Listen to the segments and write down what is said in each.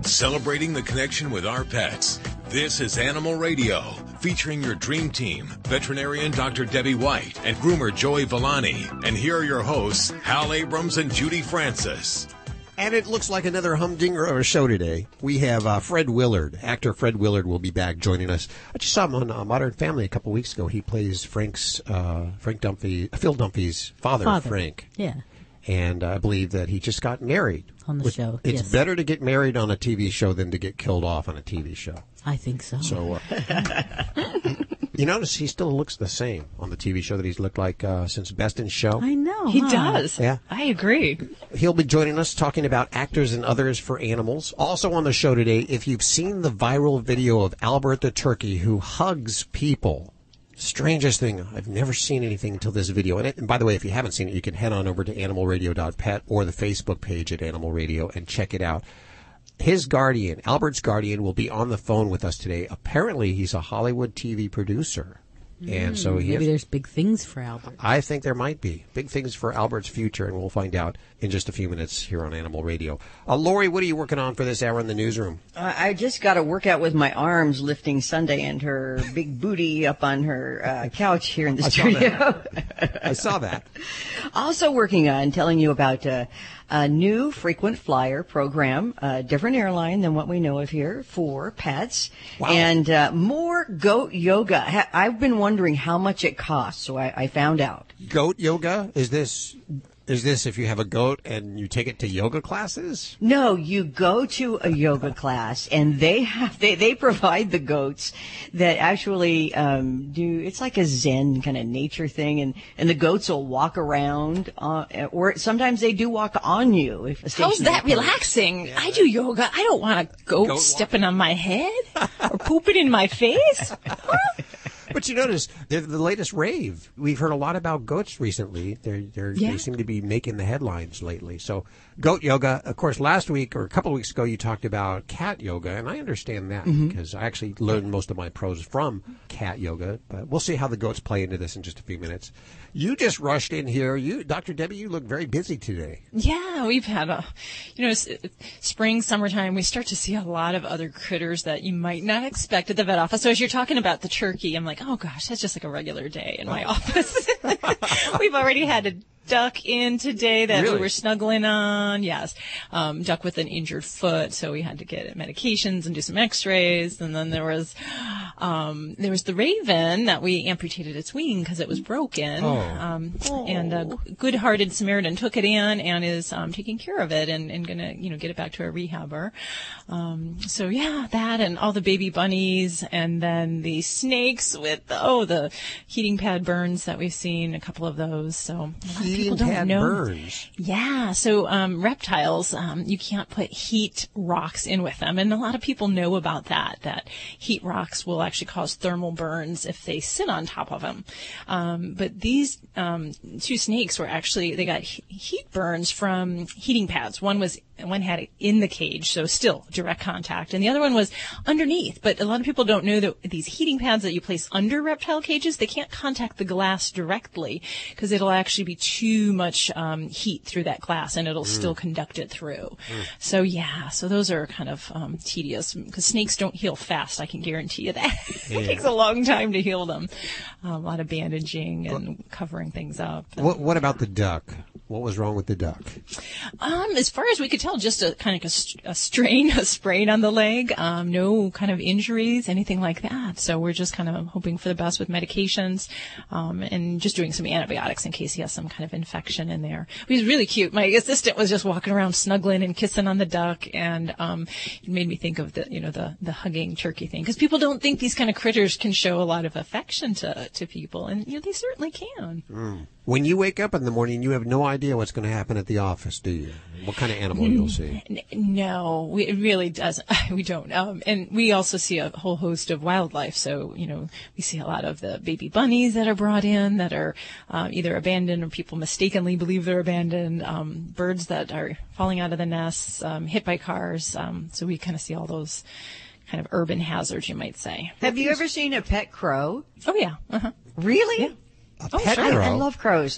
Celebrating the connection with our pets. This is Animal Radio, featuring your dream team, veterinarian Dr. Debbie White and groomer Joey Villani. And here are your hosts, Hal Abrams and Judy Francis. And it looks like another humdinger of a show today. We have Fred Willard. Actor Fred Willard will be back joining us. I just saw him on Modern Family a couple weeks ago. He plays Phil Dunphy's father, Frank. Yeah. And I believe that he just got married. On the show, It's better to get married on a TV show than to get killed off on a TV show. I think so. So, you notice he still looks the same on the TV show that he's looked like since Best in Show? I know. He does. Yeah. I agree. He'll be joining us talking about actors and others for animals. Also on the show today, if you've seen the viral video of Albert the turkey who hugs people. Strangest thing. I've never seen anything until this video. And by the way, if you haven't seen it, you can head on over to animalradio.pet or the Facebook page at Animal Radio and check it out. His guardian, Albert's guardian, will be on the phone with us today. Apparently, he's a Hollywood TV producer. And so maybe there's big things for Albert. I think there might be big things for Albert's future, and we'll find out in just a few minutes here on Animal Radio. Lori, what are you working on for this hour in the newsroom? I just got to work out with my arms lifting Sunday and her big booty up on her couch here in the studio. I saw that. Also working on telling you about a new frequent flyer program, a different airline than what we know of here for pets, and more goat yoga. I've been wondering how much it costs, so I found out. Goat yoga? Is this if you have a goat and you take it to yoga classes? No, you go to a yoga class and they provide the goats that actually do. It's like a Zen kind of nature thing, and the goats will walk around, or sometimes they do walk on you. How's that relaxing? Yeah. I do yoga. I don't want a goat stepping on my head or pooping in my face. But you notice, they're the latest rave. We've heard a lot about goats recently. They seem to be making the headlines lately. So goat yoga, of course, last week or a couple of weeks ago, you talked about cat yoga, and I understand that because I actually learned most of my pros from cat yoga. But we'll see how the goats play into this in just a few minutes. You just rushed in here. Dr. Debbie, you look very busy today. Yeah, we've had spring, summertime, we start to see a lot of other critters that you might not expect at the vet office. So as you're talking about the turkey, I'm like, oh gosh, that's just like a regular day in my office. We've already had a duck in today that we were snuggling on. Yes. Duck with an injured foot. So we had to get medications and do some x-rays. And then there was the raven that we amputated its wing because it was broken. And a good-hearted Samaritan took it in and is taking care of it and gonna, get it back to a rehabber. So yeah, that and all the baby bunnies and then the snakes with the heating pad burns that we've seen, a couple of those. So people don't know. Burns. Yeah. So reptiles, you can't put heat rocks in with them, and a lot of people know about that heat rocks will actually cause thermal burns if they sit on top of them. But these two snakes were actually, they got heat burns from heating pads. One had it in the cage, so still direct contact, and the other one was underneath. But a lot of people don't know that these heating pads that you place under reptile cages, they can't contact the glass directly because it'll actually be too much heat through that glass, and it'll still conduct it through. So those are kind of tedious because snakes don't heal fast. I can guarantee you that. It takes a long time to heal them. A lot of bandaging and covering things up. What about the duck? What was wrong with the duck? As far as we could tell, just a kind of a sprain on the leg. No kind of injuries, anything like that. So we're just kind of hoping for the best with medications, and just doing some antibiotics in case he has some kind of infection in there. He was really cute. My assistant was just walking around snuggling and kissing on the duck, and it made me think of the hugging turkey thing, because people don't think these kind of critters can show a lot of affection to people, and they certainly can. When you wake up in the morning, you have no idea what's going to happen at the office, do you? What kind of animal you'll see? No, it really doesn't. We don't. And we also see a whole host of wildlife. So, we see a lot of the baby bunnies that are brought in that are either abandoned or people mistakenly believe they're abandoned, birds that are falling out of the nests, hit by cars. So we kind of see all those kind of urban hazards, you might say. Have you ever seen a pet crow? Oh, yeah. Uh-huh. Really? Yeah. A pet crow? I love crows.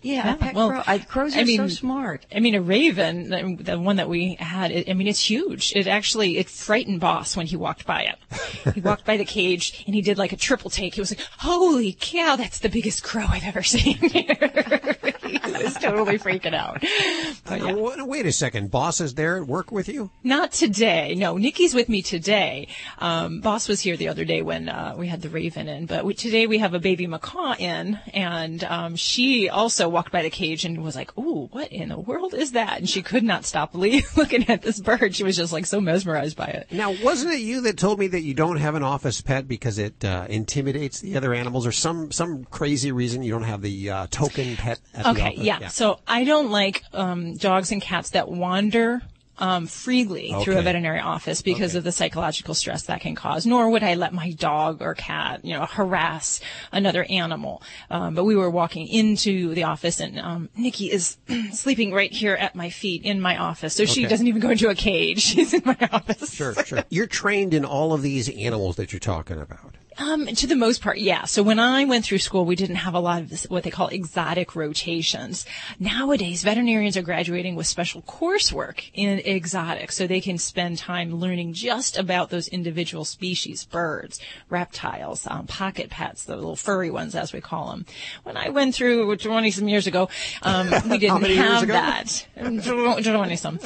Yeah, a pet crow. Crows are so smart. I mean, a raven, the one that we had, it's huge. It frightened Boss when he walked by it. He walked by the cage and he did like a triple take. He was like, holy cow, that's the biggest crow I've ever seen. He was totally freaking out. But, yeah. Wait a second. Boss is there at work with you? Not today. No, Nikki's with me today. Boss was here the other day when we had the raven in. But today we have a baby macaw in. And she also walked by the cage and was like, ooh, what in the world is that? And she could not stop looking at this bird. She was just like so mesmerized by it. Now, wasn't it you that told me that you don't have an office pet because it intimidates the other animals, or some crazy reason you don't have the token pet at the office? Yeah. So I don't like dogs and cats that wander freely through a veterinary office because of the psychological stress that can cause, nor would I let my dog or cat, harass another animal. But we were walking into the office and Nikki is sleeping right here at my feet in my office. So she doesn't even go into a cage. She's in my office. Sure. You're trained in all of these animals that you're talking about. To the most part, yeah. So when I went through school, we didn't have a lot of this, what they call exotic rotations. Nowadays, veterinarians are graduating with special coursework in exotics, so they can spend time learning just about those individual species, birds, reptiles, pocket pets, the little furry ones, as we call them. When I went through 20-some years ago, we didn't have that. 20-some.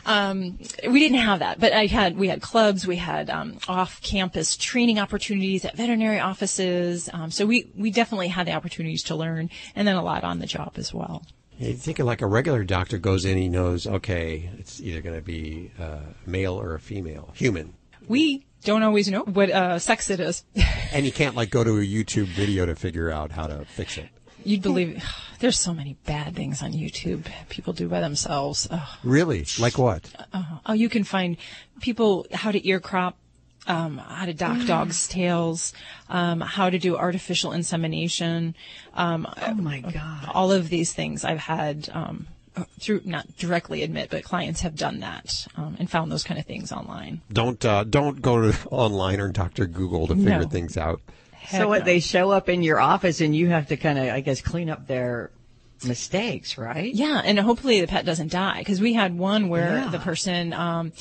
We didn't have that, but we had clubs, we had off-campus training opportunities at veterinary offices. So we definitely had the opportunities to learn, and then a lot on the job as well. You think like a regular doctor goes in, he knows, okay, it's either going to be male or a female, human. We don't always know what sex it is. And you can't go to a YouTube video to figure out how to fix it. You'd believe there's so many bad things on YouTube people do by themselves. Really? Like what? You can find people how to ear crop. How to dock dogs' tails, how to do artificial insemination. Oh my God! All of these things I've had through, not directly admit, but clients have done that and found those kind of things online. Don't go to online or Dr. Google to figure things out. So what? They show up in your office and you have to kind of, I guess, clean up their mistakes, right? Yeah, and hopefully the pet doesn't die, because we had one where the person,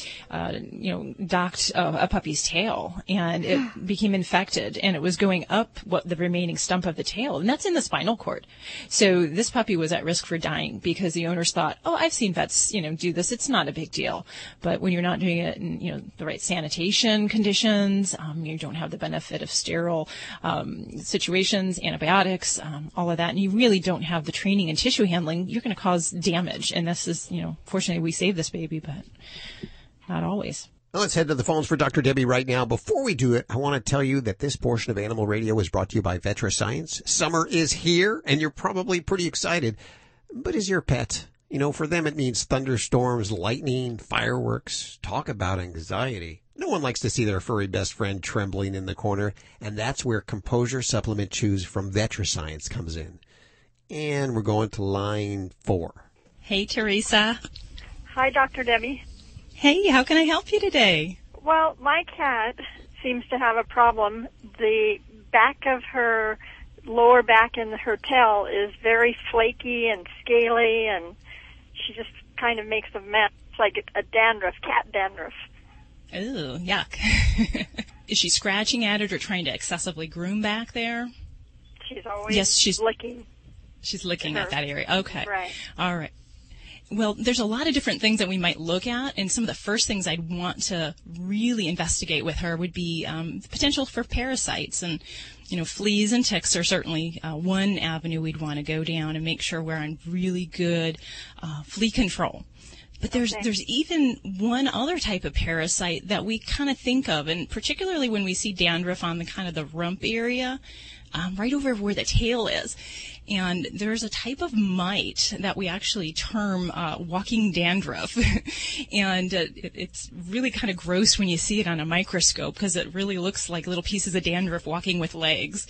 docked a puppy's tail, and it became infected, and it was going up the remaining stump of the tail, and that's in the spinal cord. So this puppy was at risk for dying because the owners thought, I've seen vets, do this. It's not a big deal. But when you're not doing it in, the right sanitation conditions, you don't have the benefit of sterile situations, antibiotics, all of that, and you really don't have the training and tissue handling, you're going to cause damage. And this is, fortunately we saved this baby, but not always. Well, let's head to the phones for Dr. Debbie right now. Before we do it, I want to tell you that this portion of Animal Radio is brought to you by VetraScience. Summer is here, and you're probably pretty excited. But is your pet? For them it means thunderstorms, lightning, fireworks. Talk about anxiety. No one likes to see their furry best friend trembling in the corner, and that's where Composure Supplement Chews from VetraScience comes in. And we're going to line 4. Hey, Teresa. Hi, Dr. Debbie. Hey, how can I help you today? Well, my cat seems to have a problem. The back of her lower back in her tail is very flaky and scaly, and she just kind of makes a mess, like a cat dandruff. Ooh, yuck. Is she scratching at it or trying to excessively groom back there? She's always licking. She's licking at that area. Okay. Right. All right. Well, there's a lot of different things that we might look at, and some of the first things I'd want to really investigate with her would be the potential for parasites. And, fleas and ticks are certainly one avenue we'd want to go down and make sure we're on really good flea control. But there's even one other type of parasite that we kind of think of, and particularly when we see dandruff on the kind of the rump area, right over where the tail is. And there's a type of mite that we actually term walking dandruff. And it's really kind of gross when you see it on a microscope, because it really looks like little pieces of dandruff walking with legs.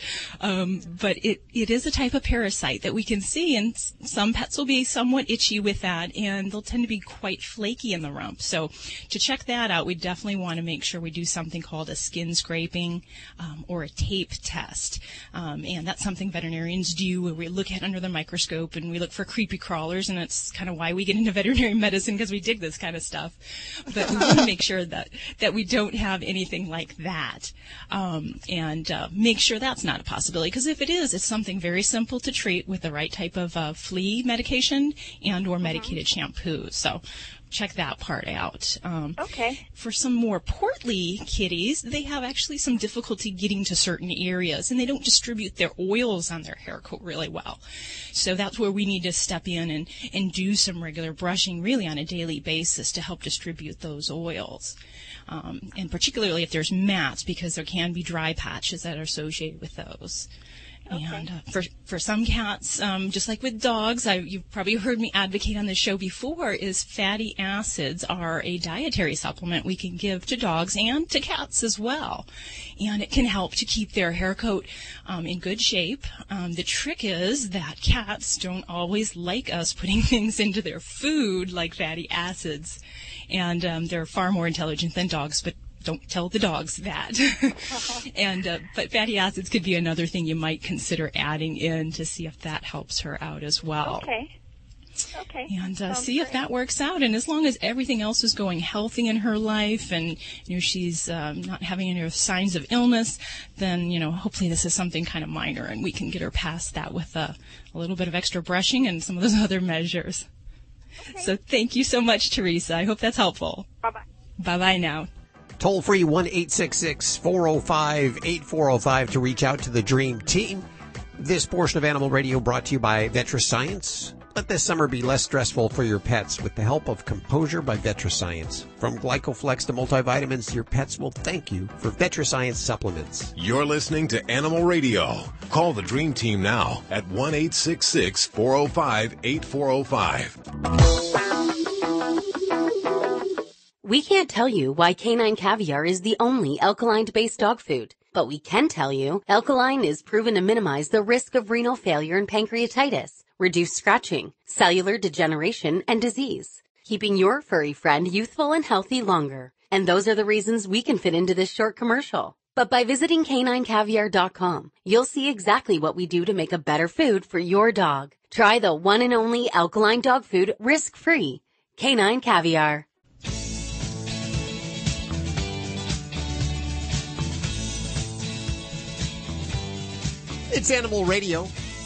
But it is a type of parasite that we can see, and some pets will be somewhat itchy with that, and they'll tend to be quite flaky in the rump. So to check that out, we definitely want to make sure we do something called a skin scraping or a tape test. And that's something veterinarians do, where we look at under the microscope and we look for creepy crawlers, and it's kind of why we get into veterinary medicine, because we dig this kind of stuff. But we want to make sure that we don't have anything like that, and make sure that's not a possibility, because if it is, it's something very simple to treat with the right type of flea medication and or medicated shampoo. So check that part out. Okay. For some more portly kitties, they have actually some difficulty getting to certain areas, and they don't distribute their oils on their hair coat really well. So that's where we need to step in and do some regular brushing really on a daily basis to help distribute those oils. And particularly if there's mats, because there can be dry patches that are associated with those. Okay. And for some cats, just like with dogs, you've probably heard me advocate on this show before, is fatty acids are a dietary supplement we can give to dogs and to cats as well. And it can help to keep their hair coat in good shape. The trick is that cats don't always like us putting things into their food like fatty acids. And they're far more intelligent than dogs, but don't tell the dogs that. But fatty acids could be another thing you might consider adding in to see if that helps her out as well. Okay. And see if that works out. And as long as everything else is going healthy in her life, and she's not having any signs of illness, then hopefully this is something kind of minor, and we can get her past that with a little bit of extra brushing and some of those other measures. Okay. So thank you so much, Teresa. I hope that's helpful. Bye-bye. Bye-bye now. Toll free 1-866-405-8405 to reach out to the Dream Team. This portion of Animal Radio brought to you by VetraScience. Let this summer be less stressful for your pets with the help of Composure by VetraScience. From Glycoflex to multivitamins, your pets will thank you for VetraScience supplements. You're listening to Animal Radio. Call the Dream Team now at 1-866-405-8405. We can't tell you why canine caviar is the only alkaline-based dog food, but we can tell you alkaline is proven to minimize the risk of renal failure and pancreatitis, reduce scratching, cellular degeneration, and disease, keeping your furry friend youthful and healthy longer. And those are the reasons we can fit into this short commercial. But by visiting caninecaviar.com, you'll see exactly what we do to make a better food for your dog. Try the one and only alkaline dog food risk-free. Canine Caviar. It's Animal Radio.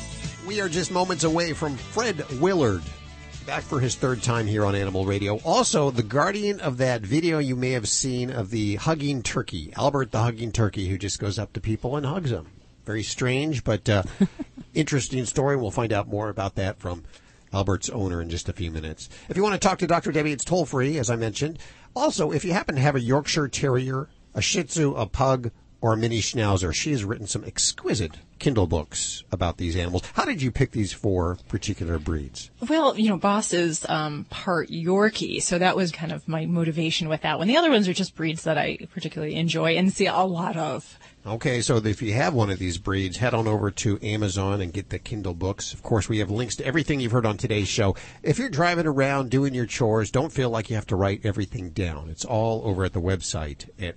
We are just moments away from Fred Willard, back for his third time here on Animal Radio. Also, the guardian of that video you may have seen of the hugging turkey, Albert the hugging turkey, who just goes up to people and hugs them. Very strange, but interesting story. We'll find out more about that from Albert's owner in just a few minutes. If you want to talk to Dr. Debbie, it's toll-free, as I mentioned. Also, if you happen to have a Yorkshire Terrier, a Shih Tzu, a Pug, or a mini Schnauzer, she has written some exquisite Kindle books about these animals. How did you pick these four particular breeds? Well, Boss is part Yorkie, so that was kind of my motivation with that one. The other ones are just breeds that I particularly enjoy and see a lot of. Okay, so if you have one of these breeds, head on over to Amazon and get the Kindle books. Of course, we have links to everything you've heard on today's show. If you're driving around doing your chores, don't feel like you have to write everything down. It's all over at the website at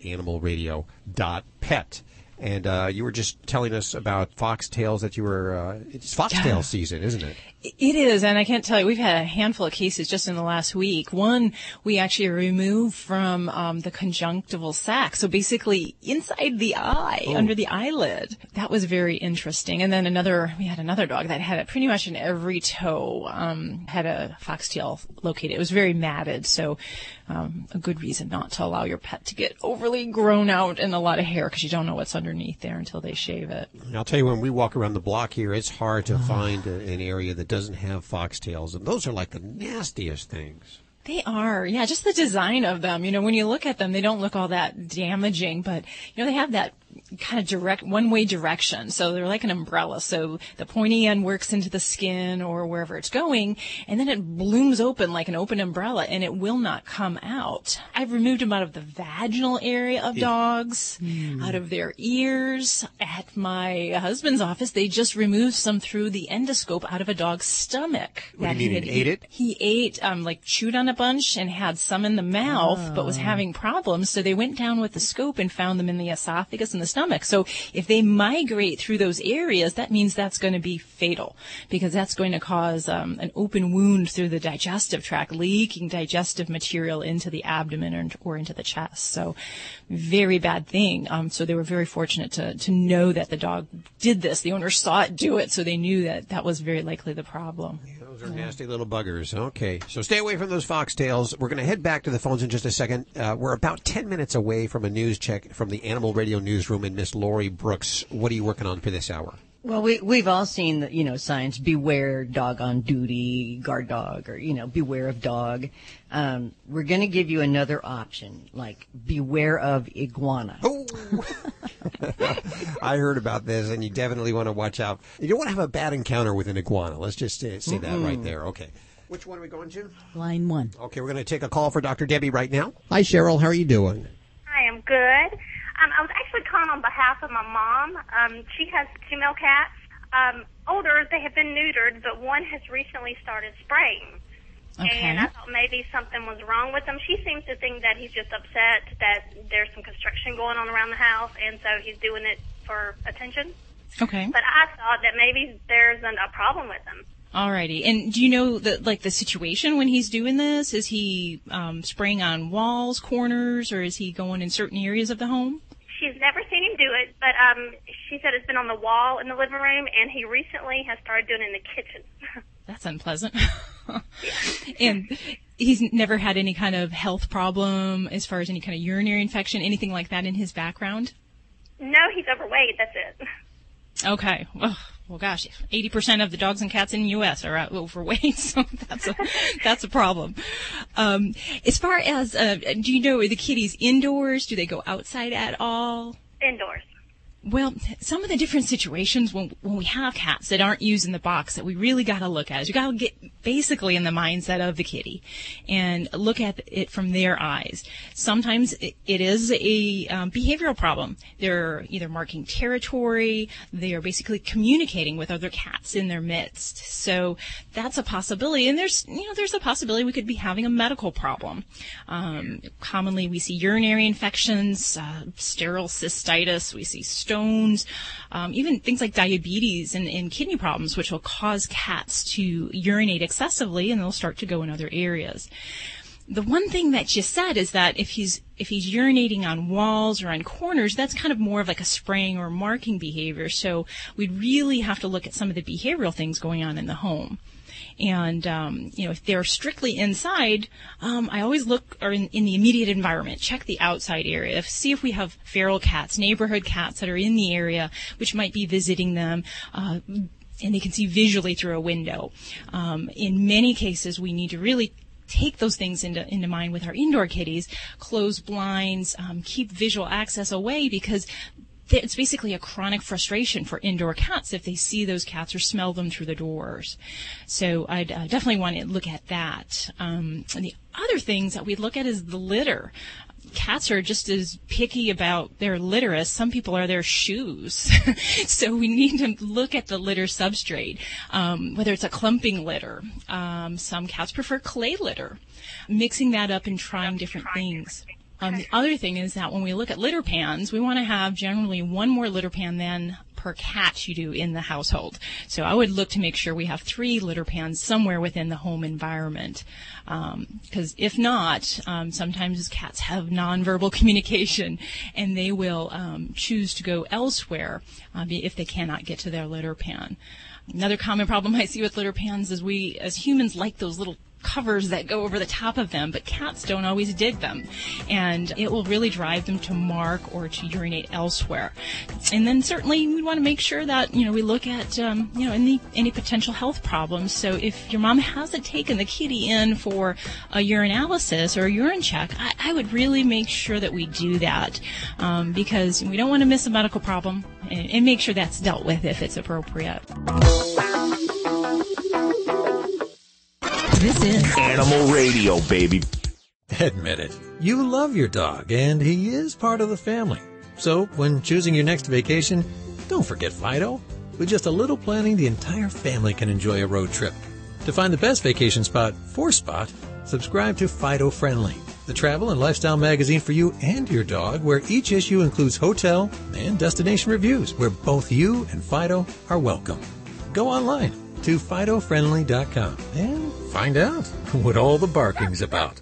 animalradio.pet. And you were just telling us about foxtails that you were, it's foxtail season, isn't it? It is, and I can't tell you, we've had a handful of cases just in the last week. One we actually removed from the conjunctival sac, so basically inside the eye, under the eyelid. That was very interesting. And then we had another dog that had it pretty much in every toe, had a foxtail located. It was very matted, so a good reason not to allow your pet to get overly grown out and a lot of hair, because you don't know what's underneath there until they shave it. I'll tell you, when we walk around the block here, it's hard to find an area that doesn't have foxtails, and those are like the nastiest things. They are, yeah, just the design of them. When you look at them, they don't look all that damaging, but, they have that kind of direct, one-way direction. So they're like an umbrella. So the pointy end works into the skin or wherever it's going, and then it blooms open like an open umbrella, and it will not come out. I've removed them out of the vaginal area of dogs, out of their ears. At my husband's office, they just removed some through the endoscope out of a dog's stomach. What do you mean, he ate it? He ate, chewed on a bunch and had some in the mouth, but was having problems. So they went down with the scope and found them in the esophagus and the stomach. stomach. So if they migrate through those areas, that means that's going to be fatal, because that's going to cause an open wound through the digestive tract, leaking digestive material into the abdomen or into the chest. So very bad thing. So they were very fortunate to know that the dog did this. The owner saw it do it, so they knew that was very likely the problem. Those are nasty little buggers. Okay, so stay away from those foxtails. We're going to head back to the phones in just a second. We're about 10 minutes away from a news check from the Animal Radio newsroom, and Miss Lori Brooks, what are you working on for this hour? Well, we've all seen the, signs, beware dog on duty, guard dog, or, beware of dog. We're going to give you another option, like beware of iguana. Oh, I heard about this, and you definitely want to watch out. You don't want to have a bad encounter with an iguana. Let's just say that right there. Okay. Which one are we going to? Line 1. Okay, we're going to take a call for Dr. Debbie right now. Hi, Cheryl. How are you doing? I am good. I was actually calling on behalf of my mom. She has 2 male cats. Older, they have been neutered, but one has recently started spraying. Okay. And I thought maybe something was wrong with him. She seems to think that he's just upset that there's some construction going on around the house, and so he's doing it for attention. Okay. But I thought that maybe there's a problem with him. Alrighty. And do you know the situation when he's doing this? Is he spraying on walls, corners, or is he going in certain areas of the home? She's never seen him do it, but she said it's been on the wall in the living room, and he recently has started doing it in the kitchen. That's unpleasant. And he's never had any kind of health problem as far as any kind of urinary infection, anything like that in his background? No, he's overweight. That's it. Okay. Well, gosh, 80% of the dogs and cats in the U.S. are overweight, so that's a problem. As far as, do you know, are the kitties indoors? Do they go outside at all? Indoors. Well, some of the different situations when we have cats that aren't used in the box that we really got to look at is you got to get basically in the mindset of the kitty and look at it from their eyes. Sometimes it is a behavioral problem. They're either marking territory, they are basically communicating with other cats in their midst. So that's a possibility. And there's a possibility we could be having a medical problem. Commonly we see urinary infections, sterile cystitis, we see stones, even things like diabetes and kidney problems, which will cause cats to urinate excessively, and they'll start to go in other areas. The one thing that you said is that if he's urinating on walls or on corners, that's kind of more of like a spraying or marking behavior. So we'd really have to look at some of the behavioral things going on in the home. And, if they're strictly inside, I always look in the immediate environment, check the outside area, see if we have feral cats, neighborhood cats that are in the area, which might be visiting them, and they can see visually through a window. In many cases, we need to really take those things into mind with our indoor kitties, close blinds, keep visual access away, because it's basically a chronic frustration for indoor cats if they see those cats or smell them through the doors. So I'd definitely want to look at that. And the other things that we'd look at is the litter. Cats are just as picky about their litter as some people are their shoes. So we need to look at the litter substrate, whether it's a clumping litter. Some cats prefer clay litter. Mixing that up and trying different things. The other thing is that when we look at litter pans, we want to have generally one more litter pan than per cat you do in the household. So I would look to make sure we have 3 litter pans somewhere within the home environment. Because if not, sometimes cats have nonverbal communication and they will choose to go elsewhere if they cannot get to their litter pan. Another common problem I see with litter pans is we, as humans, like those little covers that go over the top of them, but cats don't always dig them, and it will really drive them to mark or to urinate elsewhere. And then certainly we want to make sure that we look at any potential health problems. So if your mom hasn't taken the kitty in for a urinalysis or a urine check, I would really make sure that we do that, because we don't want to miss a medical problem, and make sure that's dealt with if it's appropriate. This is Animal Radio, baby. Admit it. You love your dog, and he is part of the family. So, when choosing your next vacation, don't forget Fido. With just a little planning, the entire family can enjoy a road trip. To find the best vacation spot for Spot, subscribe to Fido Friendly. the travel and lifestyle magazine for you and your dog, where each issue includes hotel and destination reviews, where both you and Fido are welcome. Go online to FidoFriendly.com and find out what all the barking's about.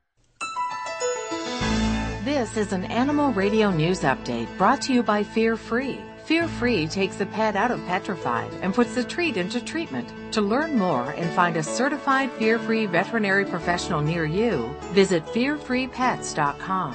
This is an Animal Radio News Update brought to you by Fear Free. Fear Free takes the pet out of petrified and puts the treat into treatment. To learn more and find a certified Fear Free veterinary professional near you, visit fearfreepets.com.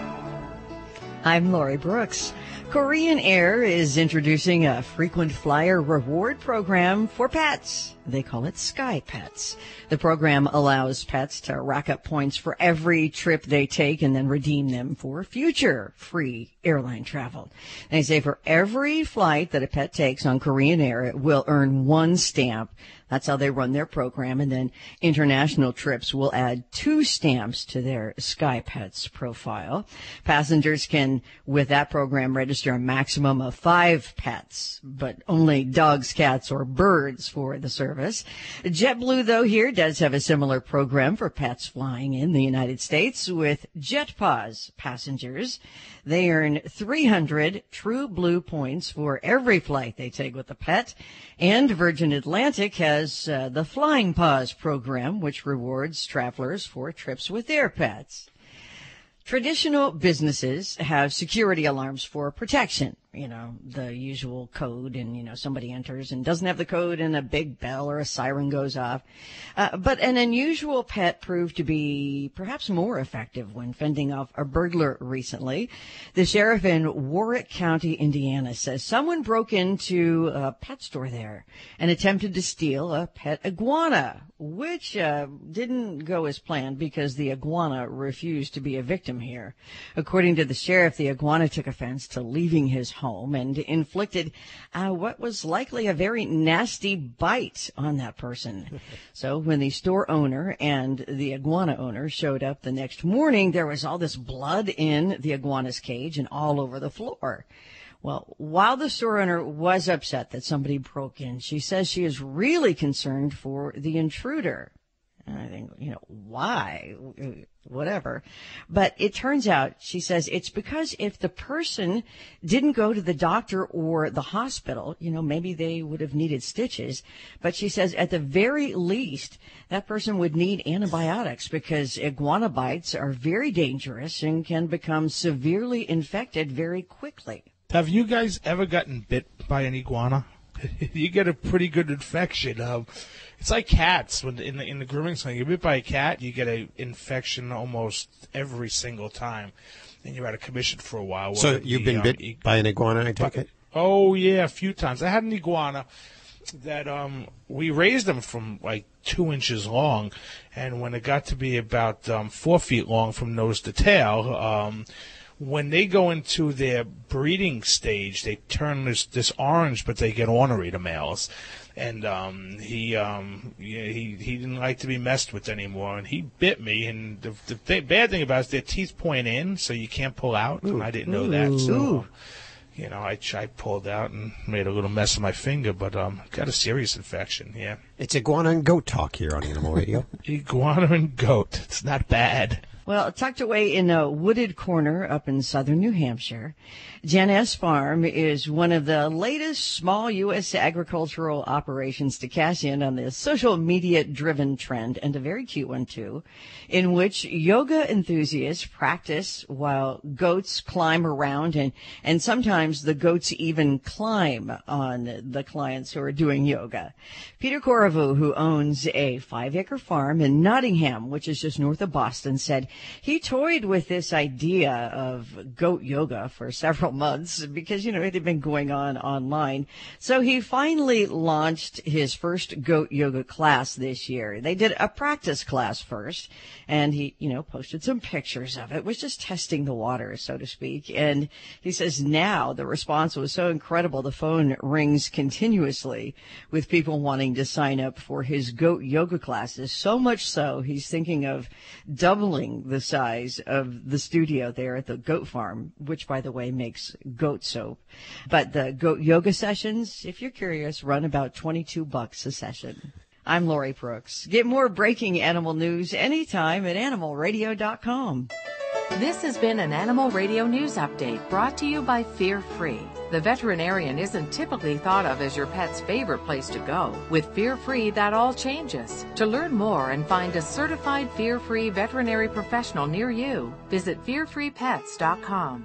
I'm Lori Brooks. Korean Air is introducing a frequent flyer reward program for pets. They call it Sky Pets. The program allows pets to rack up points for every trip they take and then redeem them for future free airline travel. They say for every flight that a pet takes on Korean Air, it will earn 1 stamp. That's how they run their program. And then international trips will add 2 stamps to their Sky Pets profile. Passengers can, with that program, register a maximum of 5 pets, but only dogs, cats, or birds for the service. JetBlue, though, here does have a similar program for pets flying in the United States with JetPaws passengers. They earn 300 True Blue points for every flight they take with a pet. And Virgin Atlantic has the Flying Paws program, which rewards travelers for trips with their pets. Traditional businesses have security alarms for protection. You know, the usual code, and, somebody enters and doesn't have the code and a big bell or a siren goes off. But an unusual pet proved to be perhaps more effective when fending off a burglar recently. The sheriff in Warwick County, Indiana, says someone broke into a pet store there and attempted to steal a pet iguana, which didn't go as planned because the iguana refused to be a victim here. According to the sheriff, the iguana took offense to leaving his home and inflicted what was likely a very nasty bite on that person. So when the store owner and the iguana owner showed up the next morning, there was all this blood in the iguana's cage and all over the floor. Well, while the store owner was upset that somebody broke in, she says she is really concerned for the intruder. And I think, why? Whatever. But it turns out, she says, it's because if the person didn't go to the doctor or the hospital, maybe they would have needed stitches. But she says at the very least, that person would need antibiotics because iguana bites are very dangerous and can become severely infected very quickly. Have you guys ever gotten bit by an iguana? You get a pretty good infection. It's like cats. When in the grooming salon, you get bit by a cat, you get an infection almost every single time, and you're out of commission for a while. So you've been bit by an iguana, I take it? Oh, yeah, a few times. I had an iguana that we raised them from like 2 inches long, and when it got to be about 4 feet long from nose to tail, when they go into their breeding stage, they turn this orange, but they get ornery, the males. And he didn't like to be messed with anymore, and he bit me. And the bad thing about it is their teeth point in, so you can't pull out. And I didn't know that. So, I pulled out and made a little mess of my finger, but got a serious infection. Yeah. It's iguana and goat talk here on Animal Radio. Iguana and goat. It's not bad. Well, tucked away in a wooded corner up in southern New Hampshire, Janess Farm is one of the latest small U.S. agricultural operations to cash in on the social media-driven trend, and a very cute one, too, in which yoga enthusiasts practice while goats climb around, and sometimes the goats even climb on the clients who are doing yoga. Peter Corriveau, who owns a 5-acre farm in Nottingham, which is just north of Boston, said he toyed with this idea of goat yoga for several months because, it had been going on online. So he finally launched his first goat yoga class this year. They did a practice class first, and he, posted some pictures of it, was just testing the water, so to speak. And he says now the response was so incredible, the phone rings continuously with people wanting to sign up for his goat yoga classes, so much so he's thinking of doubling the size of the studio there at the goat farm, which, by the way, makes goat soap. But the goat yoga sessions, if you're curious, run about $22 a session. I'm Lori Brooks. Get more breaking animal news anytime at animalradio.com. This has been an Animal Radio News Update brought to you by Fear Free. The veterinarian isn't typically thought of as your pet's favorite place to go. With Fear Free, that all changes. To learn more and find a certified Fear Free veterinary professional near you, visit fearfreepets.com.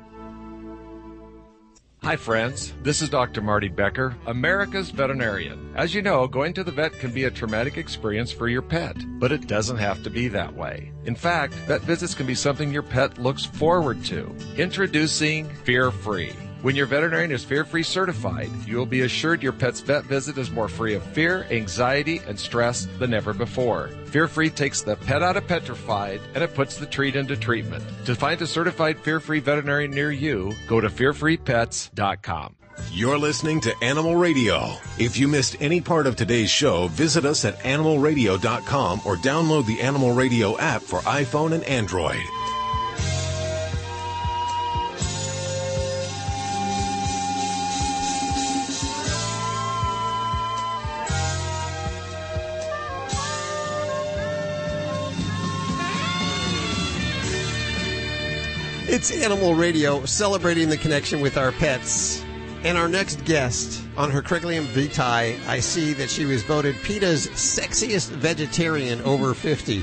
Hi friends, this is Dr. Marty Becker, America's veterinarian. As you know, going to the vet can be a traumatic experience for your pet, but it doesn't have to be that way. In fact, vet visits can be something your pet looks forward to. Introducing Fear Free. When your veterinarian is fear-free certified, you will be assured your pet's vet visit is more free of fear, anxiety, and stress than ever before. Fear-free takes the pet out of petrified, and it puts the treat into treatment. To find a certified fear-free veterinarian near you, go to fearfreepets.com. You're listening to Animal Radio. If you missed any part of today's show, visit us at animalradio.com or download the Animal Radio app for iPhone and Android. It's Animal Radio, celebrating the connection with our pets. And our next guest, on her curriculum vitae, I see that she was voted P.E.T.A's Sexiest Vegetarian Over 50.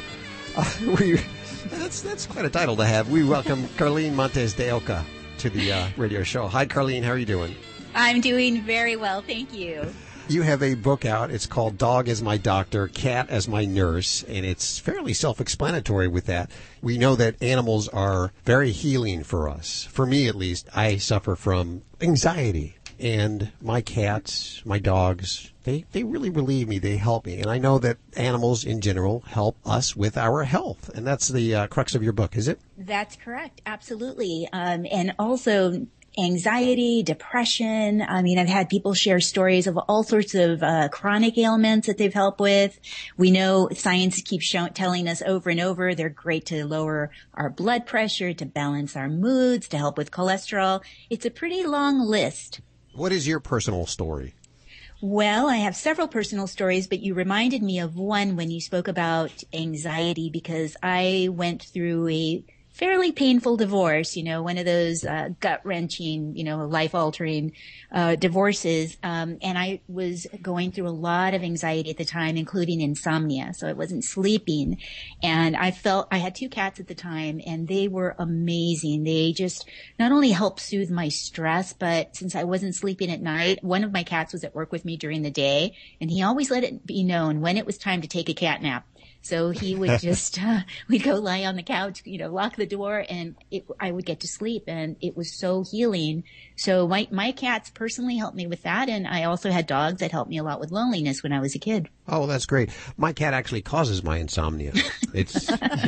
That's quite a title to have. We welcome Carlyn Montes de Oca to the radio show. Hi, Carlyn. How are you doing? I'm doing very well, thank you. You have a book out. It's called Dog as My Doctor, Cat as My Nurse, and it's fairly self-explanatory with that. We know that animals are very healing for us. For me, at least, I suffer from anxiety, and my cats, my dogs, they really relieve me. They help me, and I know that animals in general help us with our health, and that's the crux of your book, is it? That's correct, absolutely. And also anxiety, depression. I mean, I've had people share stories of all sorts of chronic ailments that they've helped with. We know science keeps telling us over and over they're great to lower our blood pressure, to balance our moods, to help with cholesterol. It's a pretty long list. What is your personal story? Well, I have several personal stories, but you reminded me of one when you spoke about anxiety, because I went through a fairly painful divorce, one of those gut-wrenching, life-altering divorces. And I was going through a lot of anxiety at the time, including insomnia. So I wasn't sleeping. And I had 2 cats at the time, and they were amazing. They just not only helped soothe my stress, but since I wasn't sleeping at night, one of my cats was at work with me during the day, and he always let it be known when it was time to take a cat nap. So he would just, we'd go lie on the couch, lock the door, and I would get to sleep, and it was so healing. So my cats personally helped me with that, and I also had dogs that helped me a lot with loneliness when I was a kid. Oh, well, that's great. My cat actually causes my insomnia. It's,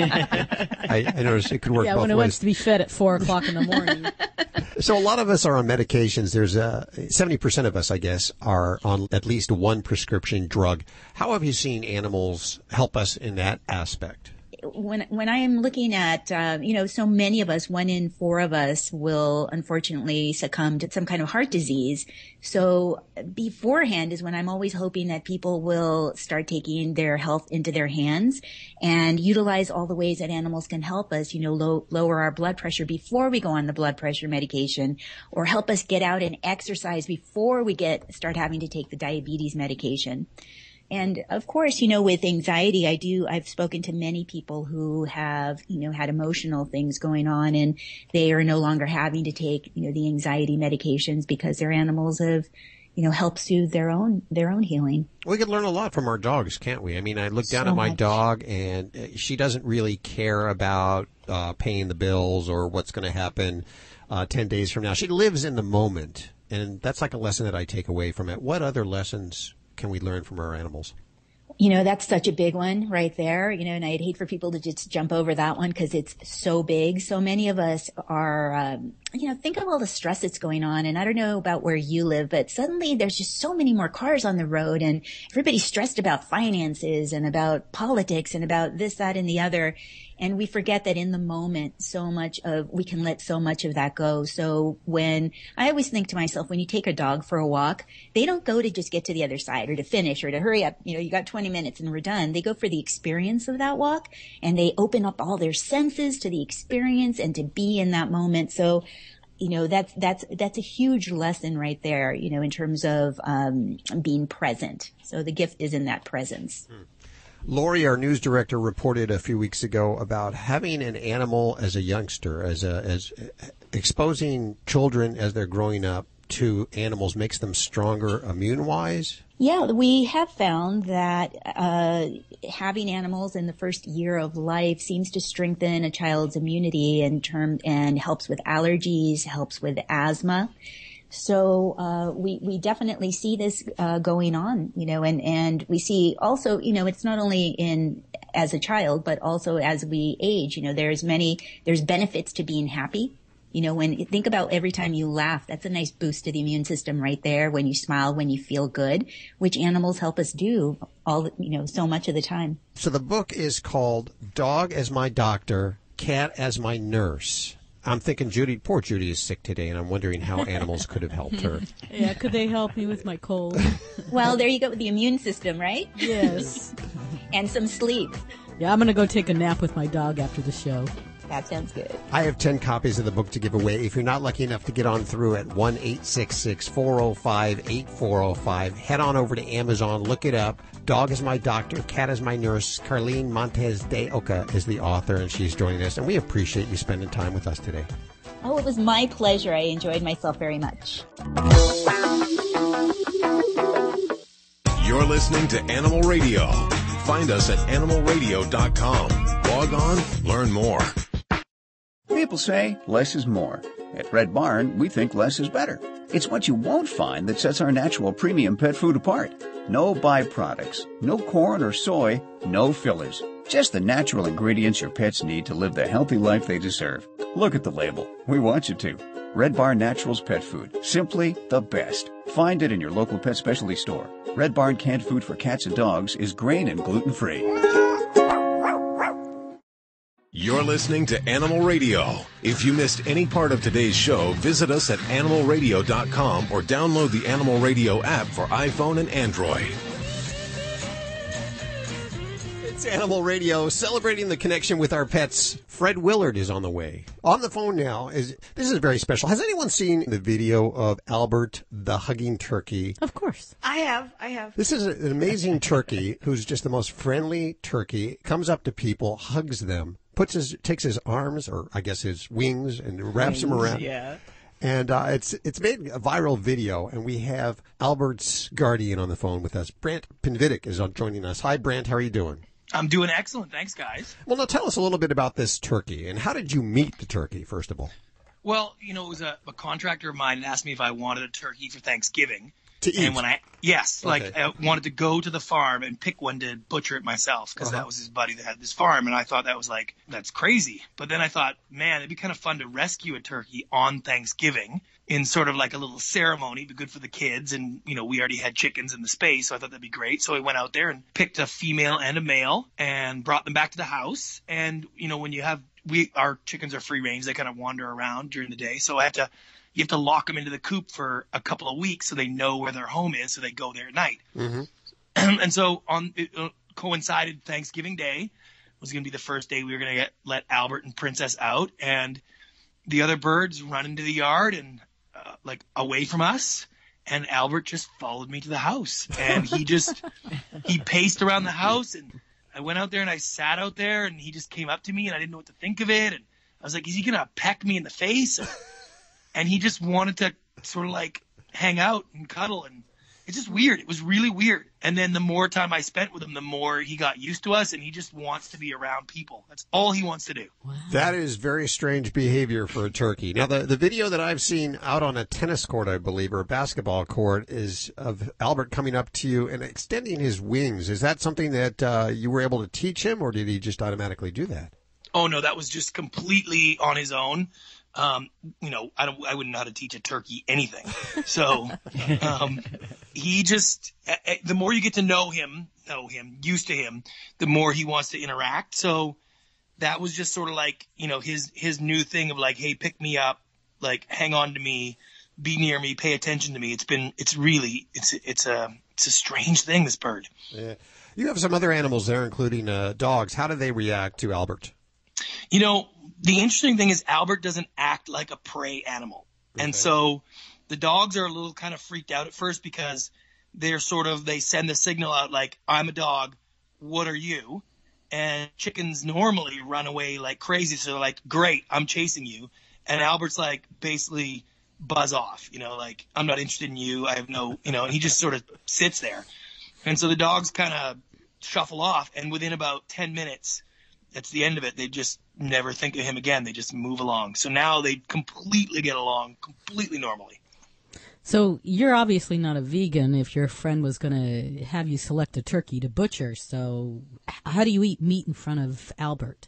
I noticed it could work both ways. Yeah, when it wants to be fed at 4 o'clock in the morning. So a lot of us are on medications. There's 70% of us, I guess, are on at least one prescription drug. How have you seen animals help us in that aspect? When I am looking at, so many of us, 1 in 4 of us will unfortunately succumb to some kind of heart disease. So beforehand is when I'm always hoping that people will start taking their health into their hands and utilize all the ways that animals can help us, lower our blood pressure before we go on the blood pressure medication, or help us get out and exercise before we start having to take the diabetes medication. And of course, with anxiety, I've spoken to many people who have, had emotional things going on, and they are no longer having to take, the anxiety medications because their animals have, helped soothe their own healing. We could learn a lot from our dogs, can't we? I mean, I look down at my dog, and she doesn't really care about paying the bills or what's going to happen 10 days from now. She lives in the moment, and that's like a lesson that I take away from it. What other lessons can we learn from our animals? That's such a big one right there, and I'd hate for people to just jump over that one because it's so big. So many of us are think of all the stress that's going on. And I don't know about where you live, but suddenly there's just so many more cars on the road and everybody's stressed about finances and about politics and about this, that, and the other. And we forget that in the moment, we can let so much of that go. So I always think to myself, when you take a dog for a walk, they don't go to just get to the other side or to finish or to hurry up. You got 20 minutes and we're done. They go for the experience of that walk, and they open up all their senses to the experience and to be in that moment. So, that's a huge lesson right there, in terms of being present. So the gift is in that presence. Lori, our news director, reported a few weeks ago about having an animal as a youngster, as exposing children as they're growing up to animals makes them stronger immune-wise. Yeah, we have found that having animals in the first year of life seems to strengthen a child's immunity and helps with allergies, helps with asthma. So we definitely see this going on, and we see also, it's not only as a child, but also as we age. There's benefits to being happy. When you think about every time you laugh, that's a nice boost to the immune system right there. When you smile, when you feel good, which animals help us do so much of the time. So the book is called Dog as My Doctor, Cat as My Nurse. I'm thinking poor Judy is sick today, and I'm wondering how animals could have helped her. Yeah, could they help me with my cold? Well, there you go with the immune system, right? Yes. And some sleep. Yeah, I'm going to go take a nap with my dog after the show. That sounds good. I have 10 copies of the book to give away. If you're not lucky enough to get on through at 1-866-405-8405, head on over to Amazon, look it up. Dog is My Doctor, Cat is My Nurse. Carlyn Montes de Oca is the author, and she's joining us. And we appreciate you spending time with us today. Oh, it was my pleasure. I enjoyed myself very much. You're listening to Animal Radio. Find us at animalradio.com. Log on, learn more. People say less is more. At Red Barn, we think less is better. It's what you won't find that sets our natural premium pet food apart. No byproducts, no corn or soy, no fillers. Just the natural ingredients your pets need to live the healthy life they deserve. Look at the label. We want you to. Red Barn Naturals Pet Food. Simply the best. Find it in your local pet specialty store. Red Barn canned food for cats and dogs is grain and gluten-free. You're listening to Animal Radio. If you missed any part of today's show, visit us at animalradio.com or download the Animal Radio app for iPhone and Android. It's Animal Radio, celebrating the connection with our pets. Fred Willard is on the way. On the phone now. This is very special. Has anyone seen the video of Albert the hugging turkey? Of course. I have. This is an amazing turkey who's just the most friendly turkey, comes up to people, hugs them, takes his arms, or I guess his wings, and wraps them around. Yeah. And it's made a viral video, and we have Albert's guardian on the phone with us. Brant Pinvidic is joining us. Hi, Brant. How are you doing? I'm doing excellent. Thanks, guys. Well, now tell us a little bit about this turkey, and how did you meet the turkey, first of all? Well, it was a contractor of mine that asked me if I wanted a turkey for Thanksgiving. To eat? And I wanted to go to the farm and pick one to butcher it myself, because that was his buddy that had this farm, and I thought that was that's crazy. But then I thought, man, it'd be kind of fun to rescue a turkey on Thanksgiving in sort of like a little ceremony, be good for the kids, and we already had chickens in the space, so I thought that'd be great. So I went out there and picked a female and a male and brought them back to the house. And when our chickens are free range, they kind of wander around during the day, so you have to lock them into the coop for a couple of weeks so they know where their home is, so they go there at night. Mm-hmm. And so coincided Thanksgiving Day was going to be the first day we were going to let Albert and Princess out, and the other birds run into the yard and away from us, and Albert just followed me to the house, and he paced around the house, and I went out there and I sat out there, and he just came up to me, and I didn't know what to think of it, and I was like, is he going to peck me in the face? And he just wanted to sort of hang out and cuddle, and it's just weird. It was really weird. And then the more time I spent with him, the more he got used to us, and he just wants to be around people. That's all he wants to do. Wow. That is very strange behavior for a turkey. Now, the video that I've seen out on a tennis court, I believe, or a basketball court, is of Albert coming up to you and extending his wings. Is that something that you were able to teach him, or did he just automatically do that? Oh, no, that was just completely on his own. You know, I wouldn't know how to teach a turkey anything. So, he just, the more you get to know him, used to him, the more he wants to interact. So that was just sort of like, you know, his new thing of like, hey, pick me up, like hang on to me, be near me, pay attention to me. It's a strange thing, this bird. Yeah. You have some other animals there, including dogs. How do they react to Albert? You know, the interesting thing is Albert doesn't act like a prey animal. Okay. And so the dogs are a little kind of freaked out at first because they send the signal out like, I'm a dog, what are you? And chickens normally run away like crazy. So they're like, great, I'm chasing you. And Albert's like, basically buzz off, you know, like, I'm not interested in you. I have no, you know, and he just sort of sits there. And so the dogs kind of shuffle off. And within about 10 minutes, that's the end of it. They just never think of him again. They just move along. So now they completely get along completely normally. So you're obviously not a vegan if your friend was going to have you select a turkey to butcher. So how do you eat meat in front of Albert?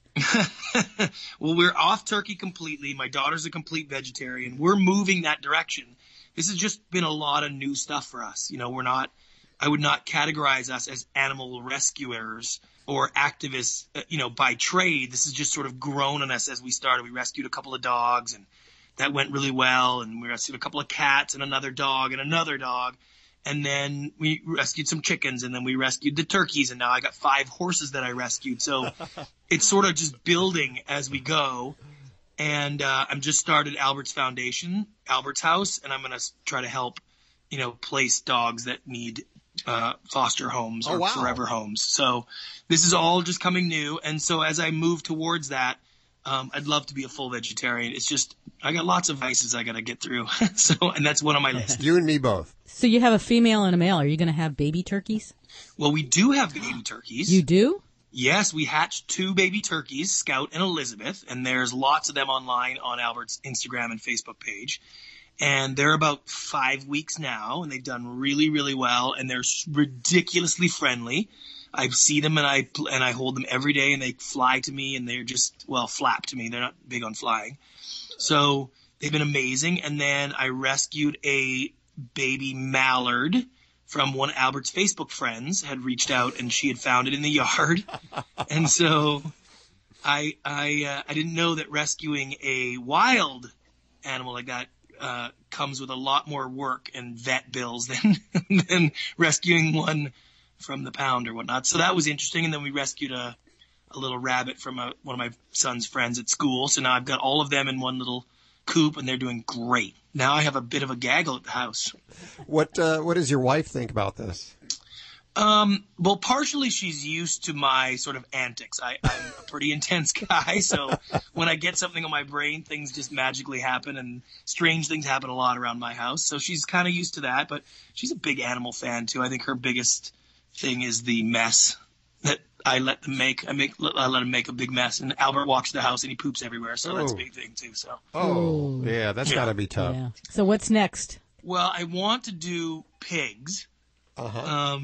Well, we're off turkey completely. My daughter's a complete vegetarian. We're moving that direction. This has just been a lot of new stuff for us. You know, I would not categorize us as animal rescuers or activists, you know, by trade. This has just sort of grown on us as we started. We rescued a couple of dogs, and that went really well. And we rescued a couple of cats and another dog and another dog. And then we rescued some chickens, and then we rescued the turkeys. And now I got 5 horses that I rescued. So it's sort of just building as we go. And I'm just started Albert's Foundation, Albert's House, and I'm going to try to help, you know, place dogs that need foster homes or forever homes. So this is all just coming new. And so as I move towards that, I'd love to be a full vegetarian. It's just, I got lots of vices I got to get through. And that's one on my list. You and me both. So you have a female and a male. Are you going to have baby turkeys? Well, we do have baby turkeys. You do? Yes, we hatched 2 baby turkeys, Scout and Elizabeth, and there's lots of them online on Albert's Instagram and Facebook page. And they're about 5 weeks now, and they've done really, really well, and they're ridiculously friendly. I see them and I hold them every day, and they fly to me, and they're just, well, flap to me. They're not big on flying. So they've been amazing. And then I rescued a baby mallard from one of Albert's Facebook friends, had reached out, and she had found it in the yard. And so I didn't know that rescuing a wild animal like that comes with a lot more work and vet bills than rescuing one from the pound or whatnot. So that was interesting. And then we rescued a little rabbit from one of my son's friends at school. So now I've got all of them in one little coop, and they're doing great. Now I have a bit of a gaggle at the house. What does your wife think about this? Well, partially she's used to my sort of antics. I'm a pretty intense guy, so when I get something on my brain, things just magically happen, and strange things happen a lot around my house. So she's kind of used to that, but she's a big animal fan too. I think her biggest thing is the mess that I let them make. I let them make a big mess, and Albert walks the house and he poops everywhere, so that's a big thing too. So. Yeah, that's got to be tough. Yeah. So what's next? Well, I want to do pigs. Uh-huh.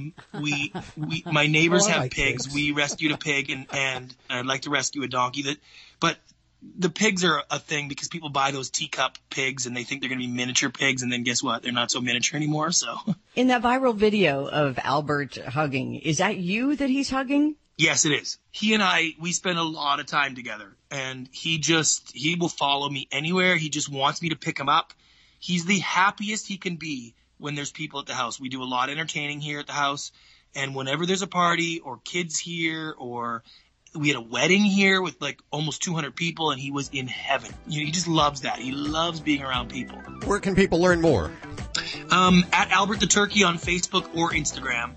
My neighbors have pigs. We rescued a pig, and I'd like to rescue a donkey. But the pigs are a thing because people buy those teacup pigs and they think they're going to be miniature pigs, and then guess what? They're not so miniature anymore. So in that viral video of Albert hugging, is that you that he's hugging? Yes, it is. He and we spend a lot of time together, and he will follow me anywhere. He just wants me to pick him up. He's the happiest he can be when there's people at the house. We do a lot of entertaining here at the house, and whenever there's a party or kids here, or we had a wedding here with like almost 200 people, and he was in heaven. You know, he just loves that. He loves being around people. Where can people learn more? At Albert the Turkey on Facebook or Instagram.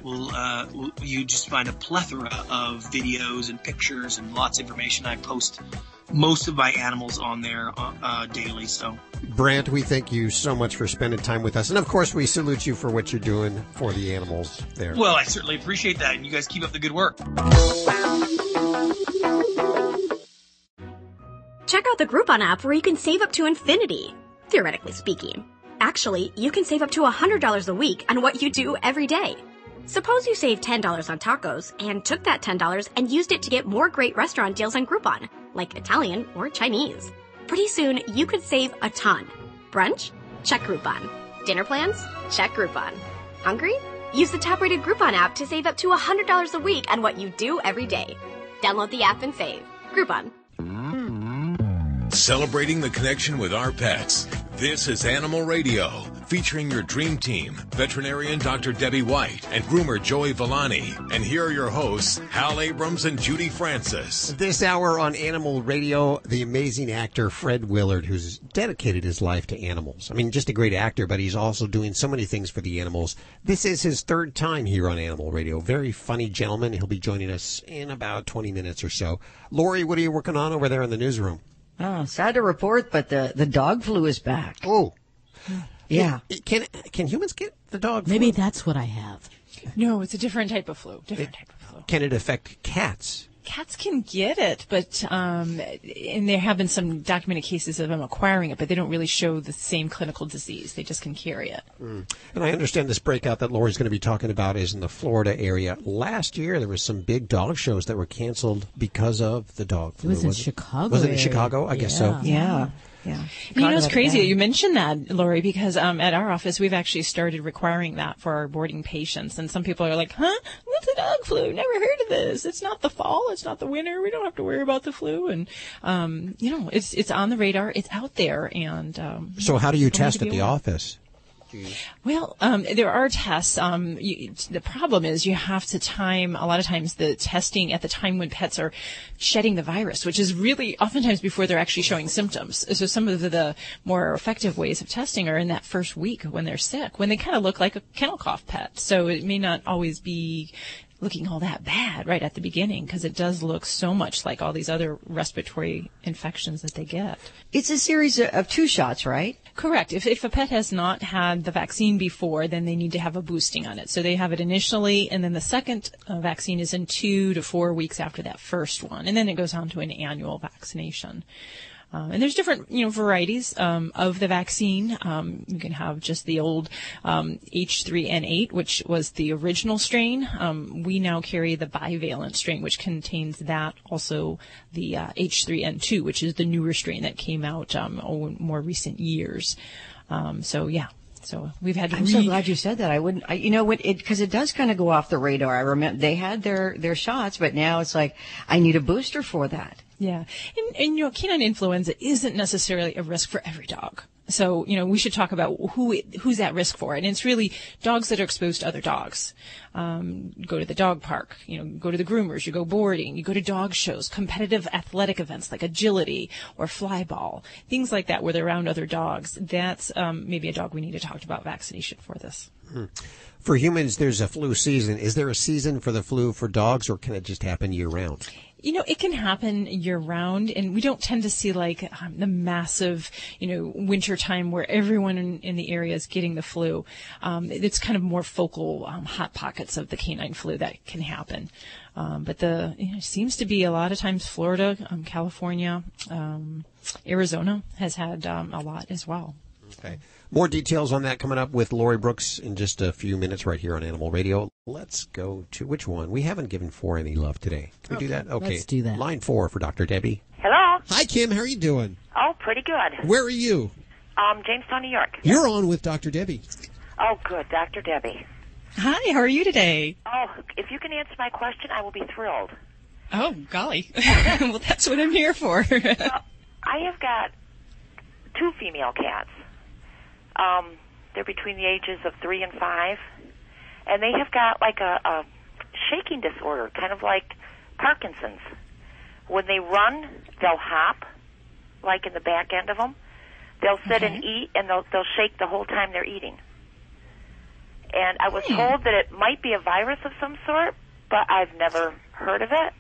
You just find a plethora of videos and pictures and lots of information. I post most of my animals on there daily. So, Brant, we thank you so much for spending time with us. And, of course, we salute you for what you're doing for the animals there. Well, I certainly appreciate that. And you guys keep up the good work. Check out the Groupon app where you can save up to infinity, theoretically speaking. Actually, you can save up to $100 a week on what you do every day. Suppose you save $10 on tacos and took that $10 and used it to get more great restaurant deals on Groupon, like Italian or Chinese. Pretty soon, you could save a ton. Brunch? Check Groupon. Dinner plans? Check Groupon. Hungry? Use the top-rated Groupon app to save up to $100 a week on what you do every day. Download the app and save. Groupon. Celebrating the connection with our pets. This is Animal Radio, featuring your dream team, veterinarian Dr. Debbie White and groomer Joey Villani. And here are your hosts, Hal Abrams and Judy Francis. This hour on Animal Radio, the amazing actor Fred Willard, who's dedicated his life to animals. I mean, just a great actor, but he's also doing so many things for the animals. This is his third time here on Animal Radio. Very funny gentleman. He'll be joining us in about 20 minutes or so. Lori, what are you working on over there in the newsroom? Oh, sad to report, but the dog flu is back. Oh. Yeah. Can humans get the dog flu? Maybe that's what I have. No, it's a different type of flu. Can it affect cats? Cats can get it, but and there have been some documented cases of them acquiring it, but they don't really show the same clinical disease. They just can carry it. And I understand this breakout that Lori's going to be talking about is in the Florida area. Last year, there was some big dog shows that were canceled because of the dog flu. It was in Chicago. Was it in Chicago? I guess so. Yeah. Yeah. You know, it's crazy that you mentioned that, Lori, because at our office, we've actually started requiring that for our boarding patients. And some people are like, huh? What's a dog flu? Never heard of this. It's not the fall. It's not the winter. We don't have to worry about the flu. And, you know, it's on the radar. It's out there. And so how do you test at the office? Well, there are tests. The problem is you have to time, a lot of times, the testing at the time when pets are shedding the virus, which is really oftentimes before they're actually showing symptoms. So some of the more effective ways of testing are in that first week when they're sick, when they kind of look like a kennel cough pet. So it may not always be looking all that bad right at the beginning, because it does look so much like all these other respiratory infections that they get. It's a series of 2 shots, right? Correct. If a pet has not had the vaccine before, then they need to have a boosting on it. So they have it initially, and then the second vaccine is in 2 to 4 weeks after that first one, and then it goes on to an annual vaccination. And there's different, varieties of the vaccine. You can have just the old H3N8, which was the original strain. We now carry the bivalent strain, which contains that, also the H3N2, which is the newer strain that came out in more recent years. So we've had to I'm so glad you said that. Because it does kind of go off the radar. I remember they had their shots, but now it's like, I need a booster for that. Yeah. And canine influenza isn't necessarily a risk for every dog. So, we should talk about who's at risk for it. And it's really dogs that are exposed to other dogs. Go to the dog park, go to the groomers, you go boarding, you go to dog shows, competitive athletic events like agility or fly ball, things like that where they're around other dogs. That's maybe a dog we need to talk about vaccination for this. For humans, there's a flu season. Is there a season for the flu for dogs, or can it just happen year round? It can happen year round, and we don't tend to see like the massive, winter time where everyone in the area is getting the flu. It's kind of more focal, hot pockets of the canine flu that can happen. But it seems to be a lot of times Florida, California, Arizona has had a lot as well. Okay. More details on that coming up with Lori Brooks in just a few minutes right here on Animal Radio. Let's go to which one? We haven't given 4 any love today. Can we do that? Okay. Let's do that. Line 4 for Dr. Debbie. Hello. Hi, Kim. How are you doing? Oh, pretty good. Where are you? Jamestown, New York. You're on with Dr. Debbie. Oh, good. Dr. Debbie. Hi, how are you today? Oh, if you can answer my question, I will be thrilled. Oh, golly. Well, that's what I'm here for. I have got 2 female cats. They're between the ages of 3 and 5, and they have got like a shaking disorder, kind of like Parkinson's. When they run, they'll hop, like in the back end of them. They'll sit and eat, and they'll shake the whole time they're eating. And I was told that it might be a virus of some sort, but I've never heard of it.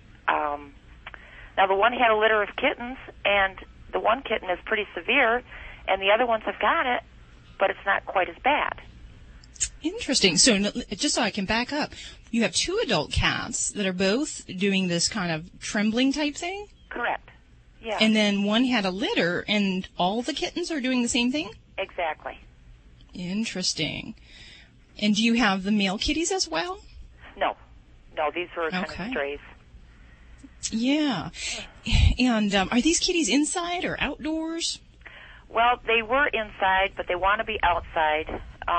Now, the one had a litter of kittens, and the one kitten is pretty severe, and the other ones have got it, but it's not quite as bad. Interesting. So just so I can back up, you have 2 adult cats that are both doing this kind of trembling type thing? Correct. Yeah. And then one had a litter, and all the kittens are doing the same thing? Exactly. Interesting. And do you have the male kitties as well? No, these were kind of strays. Yeah. And are these kitties inside or outdoors? Well, they were inside, but they want to be outside.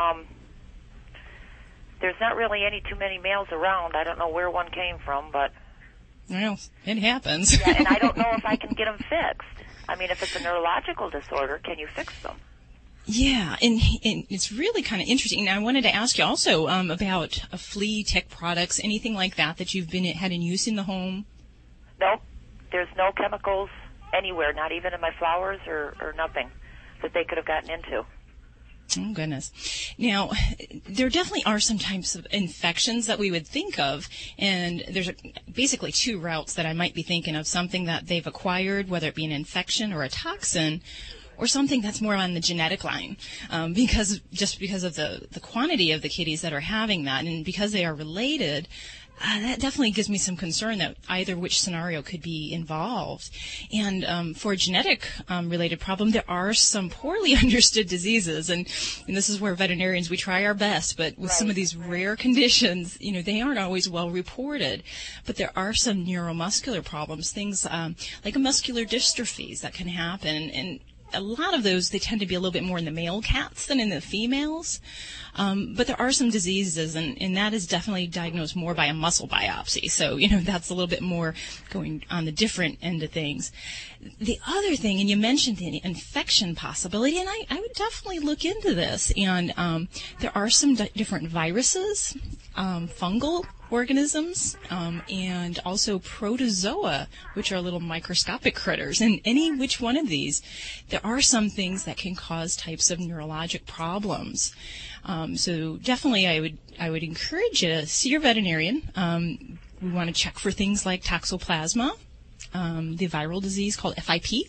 There's not really too many males around. I don't know where one came from, but... Well, it happens. Yeah, and I don't know if I can get them fixed. I mean, if it's a neurological disorder, can you fix them? Yeah, and it's really kind of interesting. Now, I wanted to ask you also about flea tick products, anything like that you've had in use in the home? Nope. There's no chemicals anywhere, not even in my flowers or nothing that they could have gotten into. Oh, goodness. Now, there definitely are some types of infections that we would think of, and there's basically two routes that I might be thinking of, something that they've acquired, whether it be an infection or a toxin, or something that's more on the genetic line, because of the quantity of the kitties that are having that, and because they are related, that definitely gives me some concern that either which scenario could be involved. And for a genetic related problem, there are some poorly understood diseases, and this is where veterinarians, we try our best, but with some of these rare conditions, they aren't always well reported. But there are some neuromuscular problems, things like a muscular dystrophies that can happen, and a lot of those, they tend to be a little bit more in the male cats than in the females. But there are some diseases, and that is definitely diagnosed more by a muscle biopsy. So, that's a little bit more going on the different end of things. The other thing, and you mentioned the infection possibility, and I would definitely look into this. And there are some different viruses, fungal organisms, and also protozoa, which are little microscopic critters. And which one of these, there are some things that can cause types of neurologic problems. So definitely I would encourage you to see your veterinarian. We want to check for things like toxoplasma, the viral disease called FIP,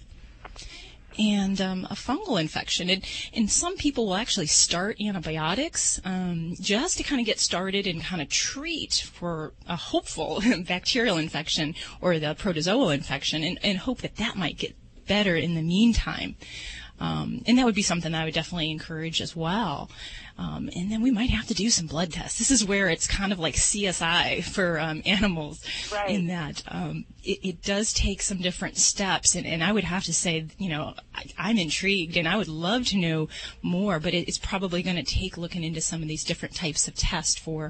and a fungal infection. And some people will actually start antibiotics just to kind of get started and kind of treat for a hopeful bacterial infection or the protozoal infection, and hope that might get better in the meantime. And that would be something that I would definitely encourage as well. And then we might have to do some blood tests. This is where it's kind of like CSI for animals, in that it does take some different steps. And I would have to say, I'm intrigued, and I would love to know more, but it's probably going to take looking into some of these different types of tests for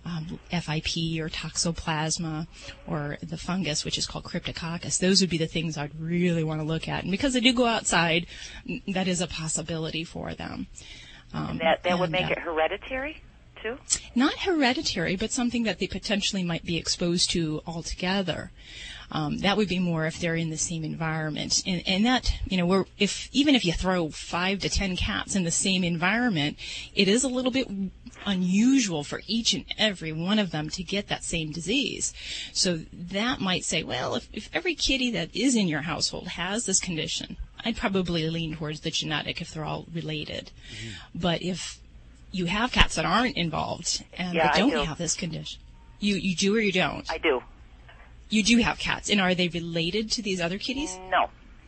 FIP or toxoplasma or the fungus, which is called cryptococcus. Those would be the things I'd really want to look at. And because they do go outside, that is a possibility for them. That would make it hereditary, too? Not hereditary, but something that they potentially might be exposed to altogether. That would be more if they're in the same environment. And that, even if you throw 5 to 10 cats in the same environment, it is a little bit unusual for each and every one of them to get that same disease. So that might say, well, if every kitty that is in your household has this condition, I'd probably lean towards the genetic if they're all related. Mm-hmm. But if you have cats that aren't involved and they don't have this condition, you do or you don't? I do. You do have cats, and are they related to these other kitties? No.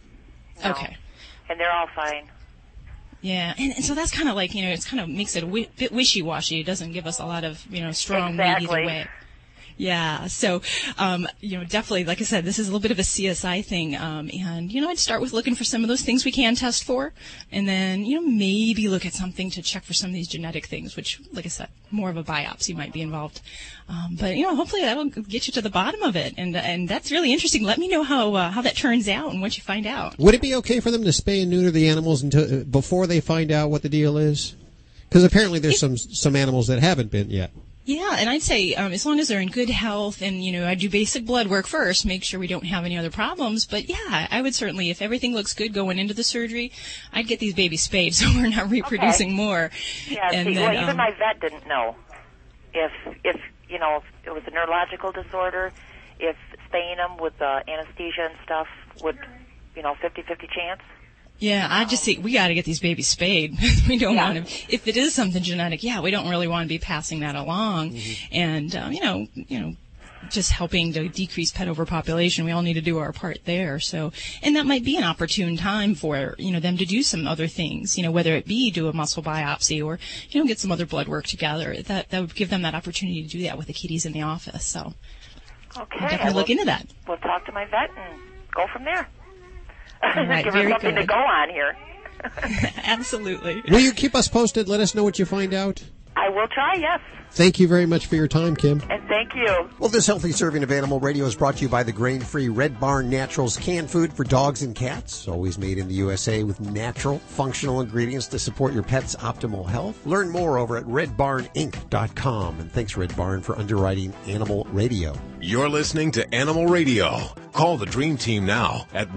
Okay. And they're all fine. Yeah, and so that's kind of like, it kind of makes it a bit wishy-washy. It doesn't give us a lot of, strong weight either way. Yeah, so, definitely, like I said, this is a little bit of a CSI thing, and, I'd start with looking for some of those things we can test for, and then, maybe look at something to check for some of these genetic things, which, like I said, more of a biopsy might be involved. But, hopefully that'll get you to the bottom of it, and that's really interesting. Let me know how that turns out and what you find out. Would it be okay for them to spay and neuter the animals before they find out what the deal is? Because apparently there's some animals that haven't been yet. Yeah, and I'd say as long as they're in good health and, I do basic blood work first, make sure we don't have any other problems. But, yeah, I would certainly, if everything looks good going into the surgery, I'd get these babies spayed so we're not reproducing more. Yeah, and even my vet didn't know if it was a neurological disorder, if spaying them with anesthesia and stuff would, 50-50 chance. Yeah, I just think we got to get these babies spayed. We don't want to, if it is something genetic, we don't really want to be passing that along. Mm-hmm. And, just helping to decrease pet overpopulation. We all need to do our part there. So, and that might be an opportune time for, them to do some other things, whether it be do a muscle biopsy or, get some other blood work together. That would give them that opportunity to do that with the kitties in the office. So. Okay. I'll definitely look into that. We'll talk to my vet and go from there. All right, Give her very something good. to go on here. Absolutely. Will you keep us posted? Let us know what you find out. I will try, yes. Thank you very much for your time, Kim. And thank you. Well, this healthy serving of Animal Radio is brought to you by the grain-free Red Barn Naturals canned food for dogs and cats. Always made in the USA with natural, functional ingredients to support your pet's optimal health. Learn more over at redbarninc.com. And thanks, Red Barn, for underwriting Animal Radio. You're listening to Animal Radio. Call the Dream Team now at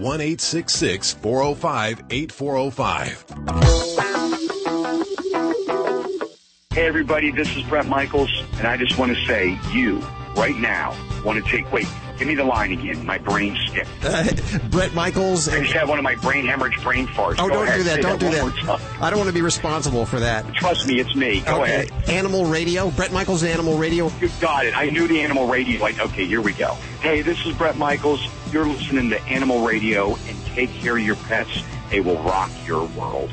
1-866-405-8405. Hey everybody, this is Brett Michaels, and I just want to say, you, right now, want to take, wait, give me the line again, my brain skipped. Brett Michaels. I just had one of my brain hemorrhage brain farts. Oh, Go don't ahead, do that, say don't do one that. more time. I don't want to be responsible for that. Trust me, it's me. Go ahead. Animal Radio, Brett Michaels, Animal Radio. You got it. I knew the Animal Radio. Like, okay, here we go. Hey, this is Brett Michaels. You're listening to Animal Radio, and take care of your pets. They will rock your world.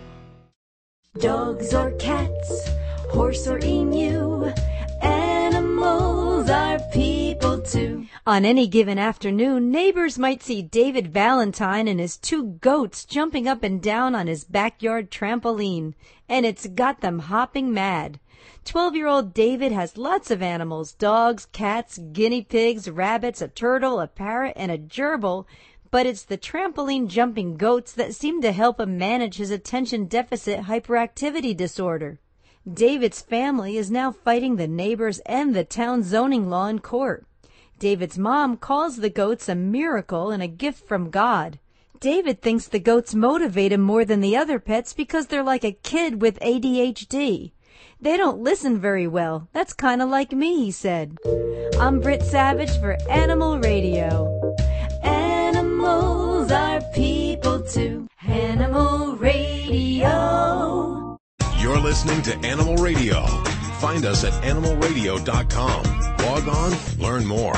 Dogs or cats, horse or emu, animals are people too. On any given afternoon, neighbors might see David Valentine and his 2 goats jumping up and down on his backyard trampoline, and it's got them hopping mad. 12-year-old David has lots of animals, dogs, cats, guinea pigs, rabbits, a turtle, a parrot, and a gerbil, but it's the trampoline jumping goats that seem to help him manage his attention deficit hyperactivity disorder. David's family is now fighting the neighbors and the town zoning law in court. David's mom calls the goats a miracle and a gift from God. David thinks the goats motivate him more than the other pets because they're like a kid with ADHD. They don't listen very well. That's kind of like me, he said. I'm Britt Savage for Animal Radio. Animals are people too. Animal Radio. You're listening to Animal Radio. Find us at animalradio.com. Log on, learn more.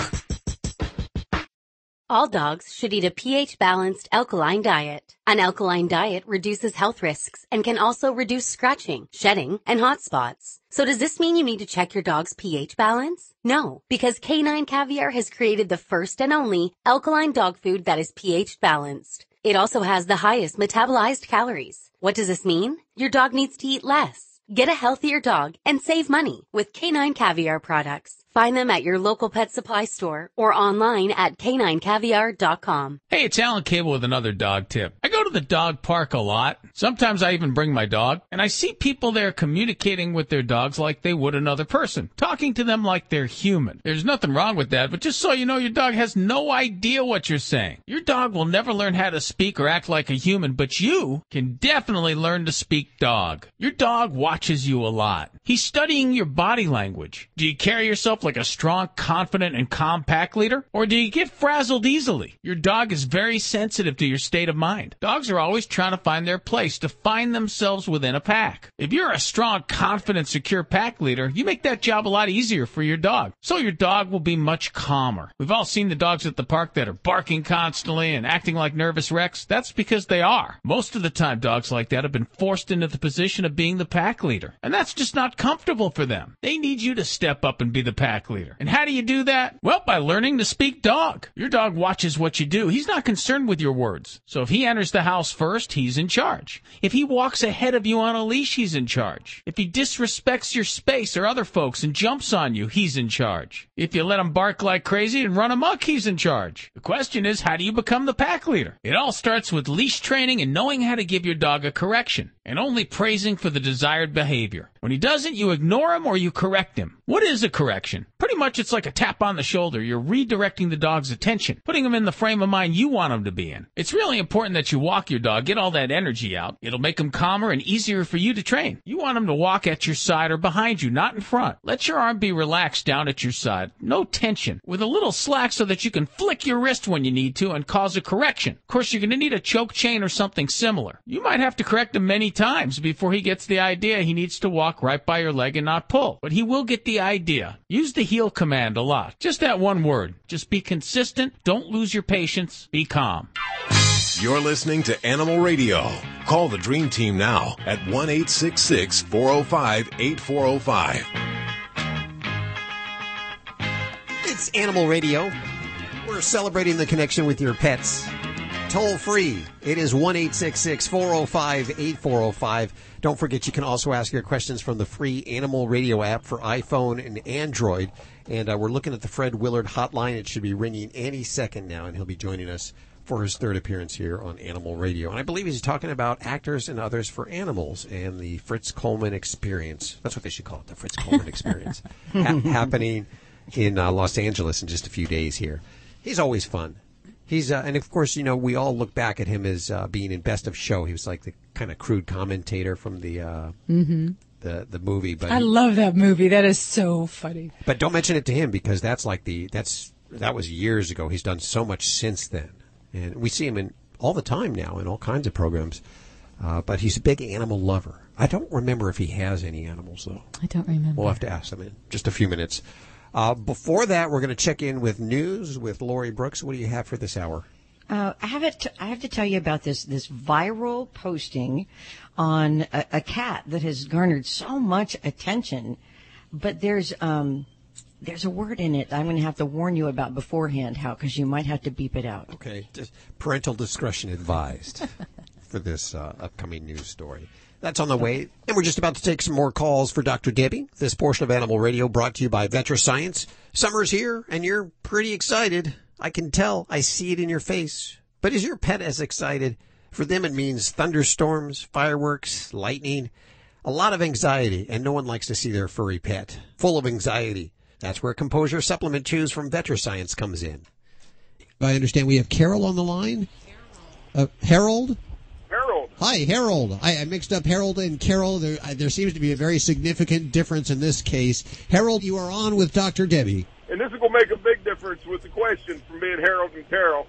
All dogs should eat a pH-balanced alkaline diet. An alkaline diet reduces health risks and can also reduce scratching, shedding, and hot spots. So does this mean you need to check your dog's pH balance? No, because Canine Caviar has created the first and only alkaline dog food that is pH balanced. It also has the highest metabolized calories. What does this mean? Your dog needs to eat less. Get a healthier dog and save money with Canine Caviar products. Find them at your local pet supply store or online at caninecaviar.com. Hey, it's Alan Cable with another dog tip. I go to the dog park a lot. Sometimes I even bring my dog, and I see people there communicating with their dogs like they would another person, talking to them like they're human. There's nothing wrong with that, but just so you know, your dog has no idea what you're saying. Your dog will never learn how to speak or act like a human, but you can definitely learn to speak dog. Your dog watches you a lot. He's studying your body language. Do you carry yourself like a strong, confident, and calm pack leader? Or do you get frazzled easily? Your dog is very sensitive to your state of mind. Dogs are always trying to find their place, to find themselves within a pack. If you're a strong, confident, secure pack leader, you make that job a lot easier for your dog. So your dog will be much calmer. We've all seen the dogs at the park that are barking constantly and acting like nervous wrecks. That's because they are. Most of the time, dogs like that have been forced into the position of being the pack leader. And that's just not comfortable for them. They need you to step up and be the pack leader. And how do you do that? Well, by learning to speak dog. Your dog watches what you do. He's not concerned with your words. So if he enters the house first, he's in charge. If he walks ahead of you on a leash, he's in charge. If he disrespects your space or other folks and jumps on you, he's in charge. If you let him bark like crazy and run amok, he's in charge. The question is, how do you become the pack leader? It all starts with leash training and knowing how to give your dog a correction, and only praising for the desired behavior. When he doesn't, you ignore him or you correct him. What is a correction? Pretty much it's like a tap on the shoulder. You're redirecting the dog's attention, putting him in the frame of mind you want him to be in. It's really important that you walk your dog, get all that energy out. It'll make him calmer and easier for you to train. You want him to walk at your side or behind you, not in front. Let your arm be relaxed down at your side. No tension. With a little slack so that you can flick your wrist when you need to and cause a correction. Of course, you're going to need a choke chain or something similar. You might have to correct him many times before he gets the idea he needs to walk right by your leg and not pull. But he will get the idea. Use the heel command a lot. Just that one word. Just be consistent. Don't lose your patience. Be calm. You're listening to Animal Radio. Call the Dream Team now at 1-866-405-8405. It's It's Animal Radio. We're celebrating the connection with your pets. Toll free. It is 1-866-405-8405. Don't forget, you can also ask your questions from the free Animal Radio app for iPhone and Android. And we're looking at the Fred Willard hotline. It should be ringing any second now, and he'll be joining us for his third appearance here on Animal Radio. And I believe he's talking about actors and others for animals and the Fritz Coleman experience. That's what they should call it, the Fritz Coleman experience. Happening in Los Angeles in just a few days here. He's always fun. He's and of course, you know, we all look back at him as being in Best of Show. He was like the kind of crude commentator from the movie. But I love that movie. That is so funny. But don't mention it to him, because that was years ago. He's done so much since then, and we see him in all the time now in all kinds of programs. But he's a big animal lover. I don't remember if he has any animals though. I don't remember. We'll have to ask him in just a few minutes. Before that, we're going to check in with news with Lori Brooks. What do you have for this hour? I have to tell you about this viral posting on a cat that has garnered so much attention, but there's a word in it I'm going to have to warn you about beforehand, because you might have to beep it out. Okay, just parental discretion advised for this upcoming news story. That's on the way. And we're just about to take some more calls for Dr. Debbie. This portion of Animal Radio brought to you by VetraScience. Summer's here, and you're pretty excited. I can tell. I see it in your face. But is your pet as excited? For them, it means thunderstorms, fireworks, lightning, a lot of anxiety, and no one likes to see their furry pet full of anxiety. That's where Composure Supplement Chews from VetraScience comes in. I understand we have Carol on the line. Harold? Harold. Hi, Harold. I mixed up Harold and Carol. There seems to be a very significant difference in this case. Harold, you are on with Dr. Debbie. And this is going to make a big difference with the question from being Harold and Carol.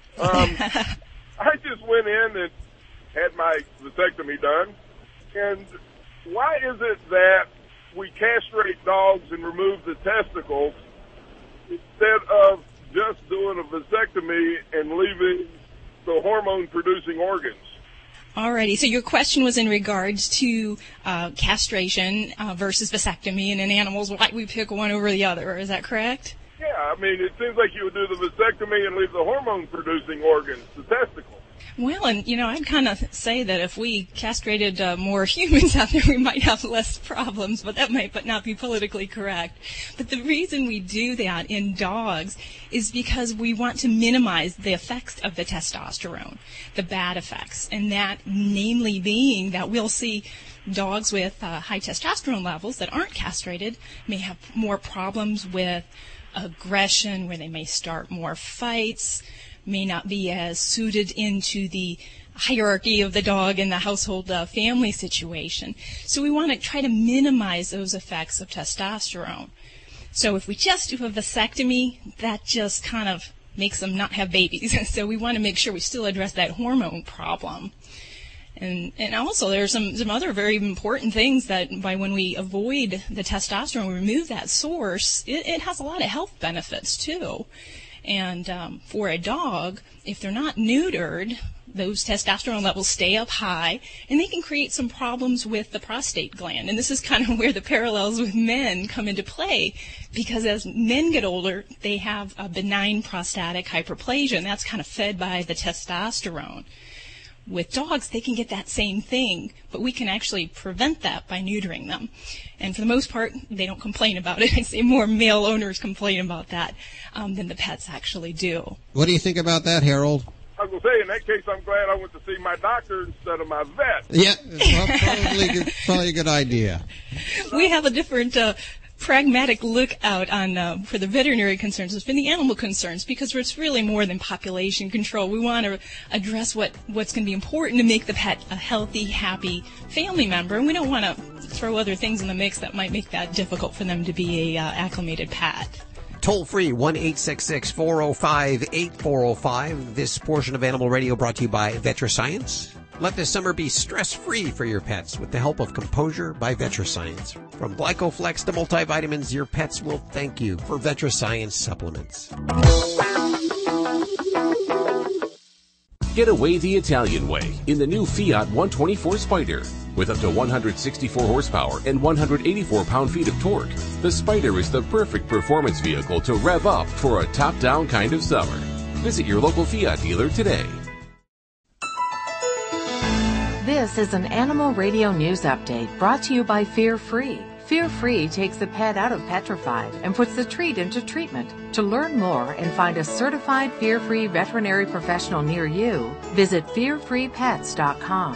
I just went in and had my vasectomy done. And why is it that we castrate dogs and remove the testicles instead of just doing a vasectomy and leaving the hormone-producing organs? Alrighty, so your question was in regards to castration versus vasectomy, and in animals, why we pick one over the other. Is that correct? Yeah, I mean, it seems like you would do the vasectomy and leave the hormone-producing organs, the testicles. Well, and, I'd kind of say that if we castrated more humans out there, we might have less problems, but that might not be politically correct. But the reason we do that in dogs is because we want to minimize the effects of the testosterone, the bad effects, and that namely being that we'll see dogs with high testosterone levels that aren't castrated may have more problems with aggression, where they may start more fights, may not be as suited into the hierarchy of the dog in the household family situation. So we want to try to minimize those effects of testosterone. So if we just do a vasectomy, that just kind of makes them not have babies. So we want to make sure we still address that hormone problem. And also there's some other very important things that when we avoid the testosterone, we remove that source, it has a lot of health benefits too. And for a dog, if they're not neutered, those testosterone levels stay up high, and they can create some problems with the prostate gland. And this is kind of where the parallels with men come into play, because as men get older, they have a benign prostatic hyperplasia, and that's kind of fed by the testosterone. With dogs, they can get that same thing, but we can actually prevent that by neutering them. And for the most part, they don't complain about it. I say more male owners complain about that than the pets actually do. What do you think about that, Harold? I was going to say, in that case, I'm glad I went to see my doctor instead of my vet. Yeah, well, probably a good idea. We have a different pragmatic look out on for the veterinary concerns. It's been the animal concerns, because it's really more than population control. We want to address what's going to be important to make the pet a healthy, happy family member, and we don't want to throw other things in the mix that might make that difficult for them to be a acclimated pet. Toll free, 1-866-405-8405. This portion of Animal Radio brought to you by VetraScience. Let this summer be stress-free for your pets with the help of Composure by VetraScience. From Glycoflex to multivitamins, your pets will thank you for VetraScience supplements. Get away the Italian way in the new Fiat 124 Spider. With up to 164 horsepower and 184 pound-feet of torque, the Spider is the perfect performance vehicle to rev up for a top-down kind of summer. Visit your local Fiat dealer today. This is an Animal Radio News Update brought to you by Fear-Free. Fear-Free takes the pet out of petrified and puts the treat into treatment. To learn more and find a certified Fear-Free veterinary professional near you, visit fearfreepets.com.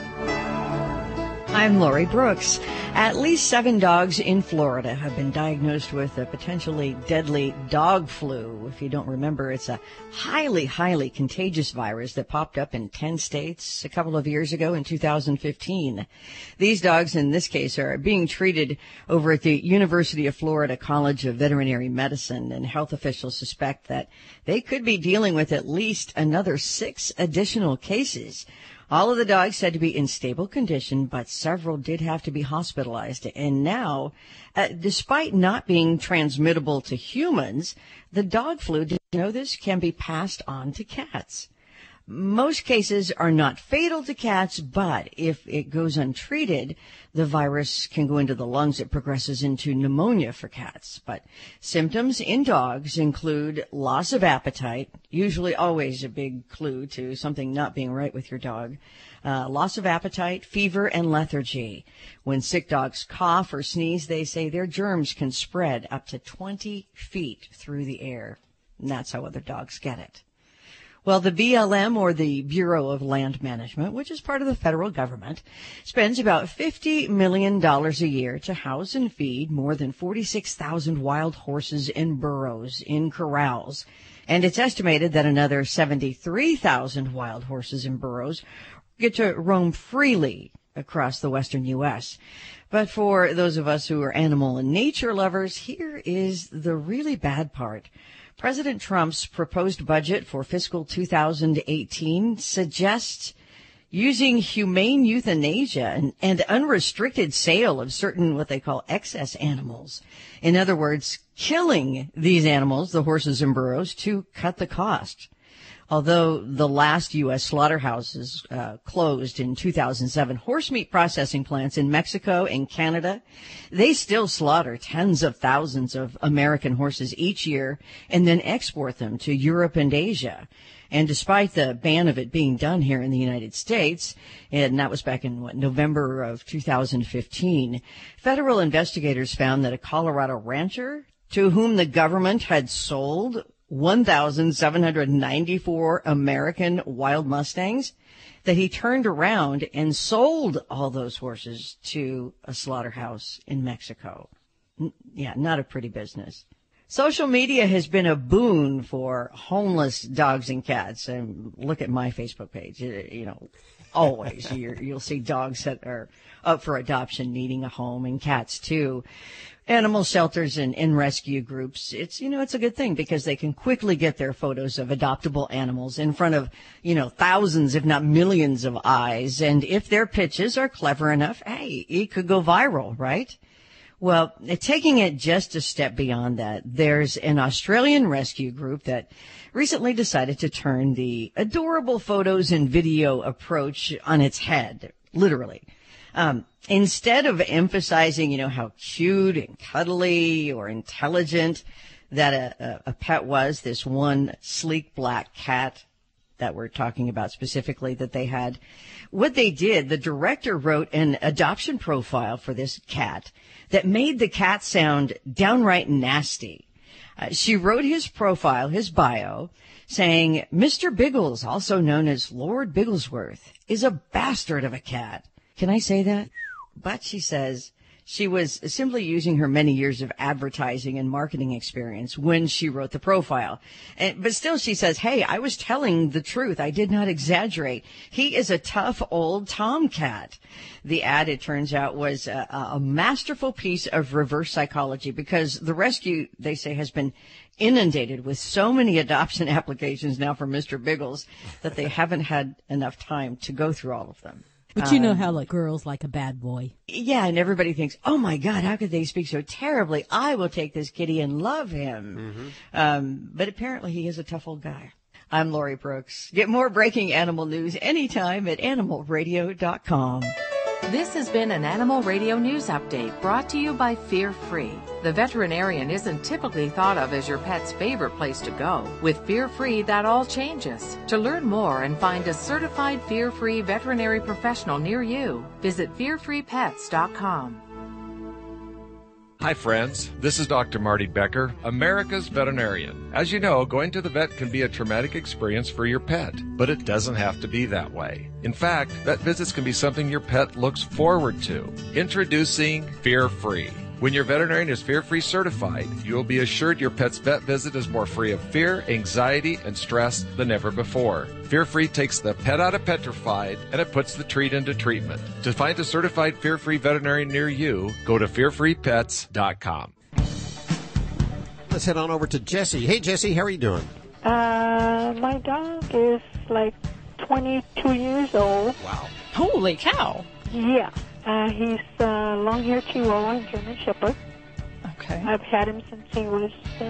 I'm Lori Brooks. At least 7 dogs in Florida have been diagnosed with a potentially deadly dog flu. If you don't remember, it's a highly, highly contagious virus that popped up in 10 states a couple of years ago in 2015. These dogs, in this case, are being treated over at the University of Florida College of Veterinary Medicine, and health officials suspect that they could be dealing with at least another 6 additional cases. All of the dogs said to be in stable condition, but several did have to be hospitalized. And now, despite not being transmittable to humans, the dog flu, did you know this, can be passed on to cats. Most cases are not fatal to cats, but if it goes untreated, the virus can go into the lungs. It progresses into pneumonia for cats. But symptoms in dogs include loss of appetite, usually always a big clue to something not being right with your dog, loss of appetite, fever, and lethargy. When sick dogs cough or sneeze, they say their germs can spread up to 20 feet through the air. And that's how other dogs get it. Well, the BLM, or the Bureau of Land Management, which is part of the federal government, spends about $50 million a year to house and feed more than 46,000 wild horses in burrows in corrals. And it's estimated that another 73,000 wild horses in burrows get to roam freely across the western U.S. But for those of us who are animal and nature lovers, here is the really bad part. President Trump's proposed budget for fiscal 2018 suggests using humane euthanasia and unrestricted sale of certain what they call excess animals. In other words, killing these animals, the horses and burros, to cut the cost. Although the last U.S. slaughterhouses closed in 2007, horse meat processing plants in Mexico and Canada, they still slaughter tens of thousands of American horses each year and then export them to Europe and Asia. And despite the ban of it being done here in the United States, and that was back in November of 2015, federal investigators found that a Colorado rancher to whom the government had sold 1,794 American wild Mustangs, that he turned around and sold all those horses to a slaughterhouse in Mexico. Yeah, not a pretty business. Social media has been a boon for homeless dogs and cats. And look at my Facebook page. You know, always you'll see dogs that are up for adoption needing a home, and cats too. Animal shelters and rescue groups, it's a good thing because they can quickly get their photos of adoptable animals in front of, thousands, if not millions of eyes. And if their pitches are clever enough, hey, it could go viral, right? Well, taking it just a step beyond that, there's an Australian rescue group that recently decided to turn the adorable photos and video approach on its head, literally. Instead of emphasizing, how cute and cuddly or intelligent that a pet was, this one sleek black cat that we're talking about specifically that they had, what they did, the director wrote an adoption profile for this cat that made the cat sound downright nasty. She wrote his profile, his bio, saying, Mr. Biggles, also known as Lord Bigglesworth, is a bastard of a cat. Can I say that? But she says she was simply using her many years of advertising and marketing experience when she wrote the profile. But still, she says, hey, I was telling the truth. I did not exaggerate. He is a tough old tomcat. The ad, it turns out, was a masterful piece of reverse psychology because the rescue, they say, has been inundated with so many adoption applications now for Mr. Biggles that they haven't had enough time to go through all of them. But you know how girls like a bad boy. Yeah, and everybody thinks, oh my God, how could they speak so terribly? I will take this kitty and love him. Mm-hmm. But apparently he is a tough old guy. I'm Lori Brooks. Get more breaking animal news anytime at animalradio.com. This has been an Animal Radio News Update brought to you by Fear Free. The veterinarian isn't typically thought of as your pet's favorite place to go. With Fear Free, that all changes. To learn more and find a certified Fear Free veterinary professional near you, visit fearfreepets.com. Hi friends, this is Dr. Marty Becker, America's veterinarian. As you know, going to the vet can be a traumatic experience for your pet, but it doesn't have to be that way. In fact, vet visits can be something your pet looks forward to. Introducing Fear Free. When your veterinarian is fear-free certified, you will be assured your pet's vet visit is more free of fear, anxiety, and stress than ever before. Fear-free takes the pet out of petrified, and it puts the treat into treatment. To find a certified fear-free veterinarian near you, go to fearfreepets.com. Let's head on over to Jesse. Hey, Jesse, how are you doing? My dog is like 22 years old. Wow. Holy cow. Yeah. He's a long-haired Chihuahua, German Shepherd. Okay. I've had him since he was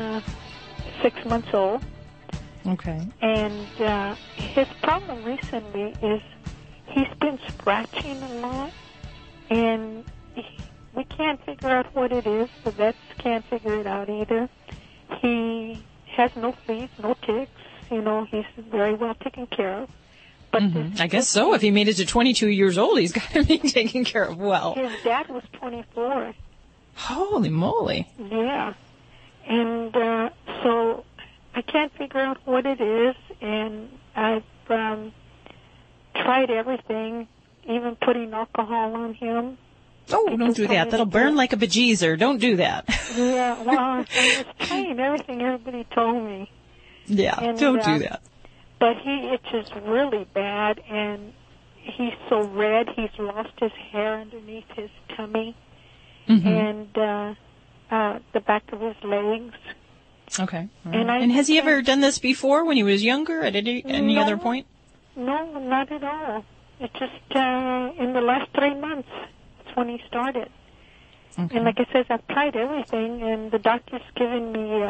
6 months old. Okay. And his problem recently is he's been scratching a lot, and we can't figure out what it is. The vets can't figure it out either. He has no fleas, no ticks. You know, he's very well taken care of. But I guess so. If he made it to 22 years old, he's got to be taken care of well. His dad was 24. Holy moly. Yeah. And so I can't figure out what it is, and I've tried everything, even putting alcohol on him. Oh, don't do that. That'll burn like a bejeezer. Don't do that. Yeah, well, I was trying everything everybody told me. Yeah, and, don't do that. But he itches really bad, and he's so red. He's lost his hair underneath his tummy and the back of his legs. Okay. Right. And has he ever done this before when he was younger at any other point? No, not at all. It's just in the last 3 months. That's when he started. Okay. And like I said, I've tried everything, and the doctor's given me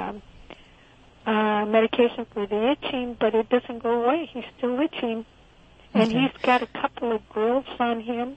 medication for the itching, but it doesn't go away. He's still itching. And he's got a couple of growths on him.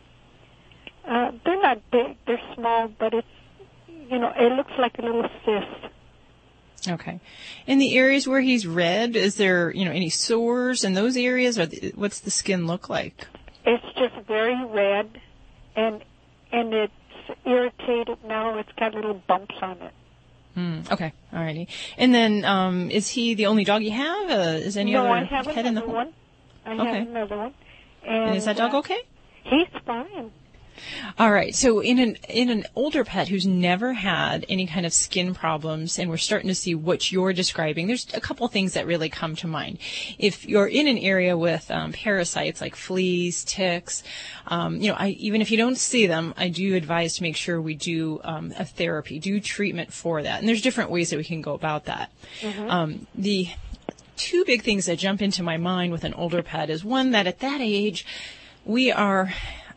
They're not big, they're small, but it's, you know, it looks like a little cyst. Okay. In the areas where he's red, is there, you know, any sores in those areas, or what's the skin look like? It's just very red, and it's irritated now. It's got little bumps on it. Okay, alrighty. And then, is he the only dog you have? Is any other pet in the home? I have another one. And is that dog okay? He's fine. All right. So in an older pet who's never had any kind of skin problems, and we're starting to see what you're describing, there's a couple things that really come to mind. If you're in an area with parasites like fleas, ticks, you know, even if you don't see them, I do advise to make sure we do a therapy, do treatment for that. And there's different ways that we can go about that. The two big things that jump into my mind with an older pet is one, that at that age we are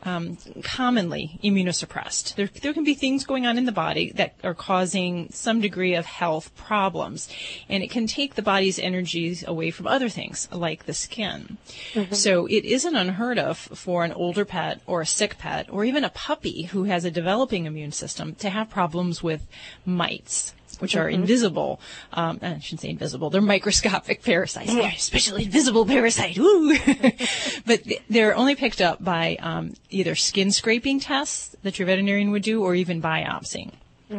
commonly immunosuppressed. There can be things going on in the body that are causing some degree of health problems, and it can take the body's energies away from other things like the skin. So it isn't unheard of for an older pet or a sick pet or even a puppy who has a developing immune system to have problems with mites, which are invisible. I shouldn't say invisible. They're microscopic parasites. They're especially invisible parasite. Woo! But they're only picked up by either skin scraping tests that your veterinarian would do or even biopsying.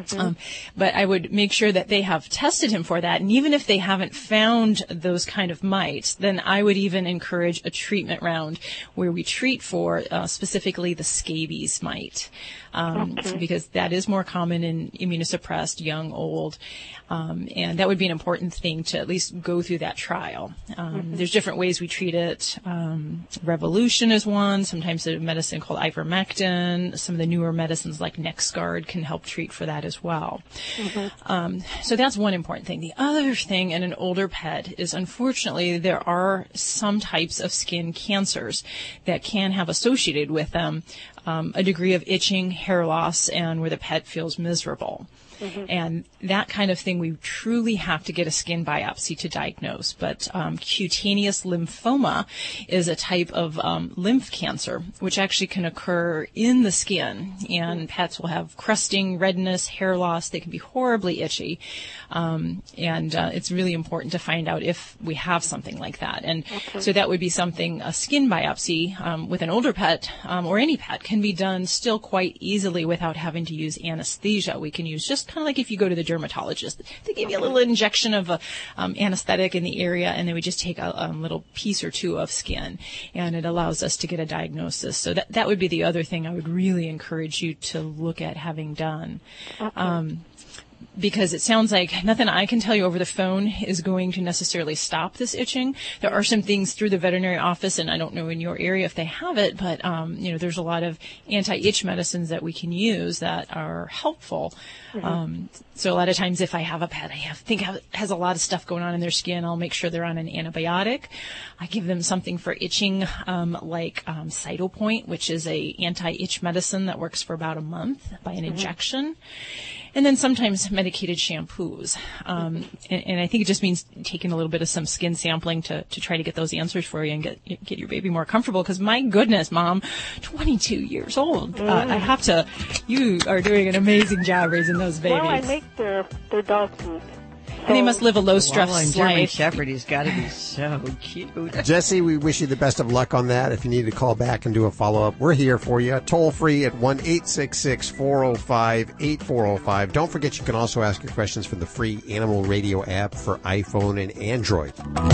But I would make sure that they have tested him for that. And even if they haven't found those kind of mites, then I would even encourage a treatment round where we treat for specifically the scabies mite. Because that is more common in immunosuppressed, young, old. And that would be an important thing to at least go through that trial. There's different ways we treat it. Revolution is one. Sometimes a medicine called ivermectin. Some of the newer medicines like NexGard can help treat for that as well. So that's one important thing. The other thing in an older pet is, unfortunately, there are some types of skin cancers that can have associated with them a degree of itching, hair loss, and where the pet feels miserable. And that kind of thing, we truly have to get a skin biopsy to diagnose. But cutaneous lymphoma is a type of lymph cancer, which actually can occur in the skin. And pets will have crusting, redness, hair loss. They can be horribly itchy. And it's really important to find out if we have something like that. And so that would be something, a skin biopsy with an older pet or any pet can be done still quite easily without having to use anesthesia. We can use just kind of like if you go to the dermatologist, they give you a little injection of anesthetic in the area, and then we just take a little piece or two of skin, and it allows us to get a diagnosis. So that would be the other thing I would really encourage you to look at having done. Because it sounds like nothing I can tell you over the phone is going to necessarily stop this itching. There are some things through the veterinary office, and I don't know in your area if they have it, but there's a lot of anti-itch medicines that we can use that are helpful. So a lot of times if I have a pet I think has a lot of stuff going on in their skin, I'll make sure they're on an antibiotic. I give them something for itching like Cytopoint, which is a anti-itch medicine that works for about a month by an injection. And then sometimes medicated shampoos. And I think it just means taking a little bit of some skin sampling to try to get those answers for you and get your baby more comfortable. Because my goodness, Mom, 22 years old. You are doing an amazing job raising those babies. Well, I make their dog food. And they must live a low-stress German life. Shepherd, he's got to be so cute. Jesse, we wish you the best of luck on that. If you need to call back and do a follow-up, we're here for you. Toll free at 1-866-405-8405. Don't forget you can also ask your questions for the free Animal Radio app for iPhone and Android.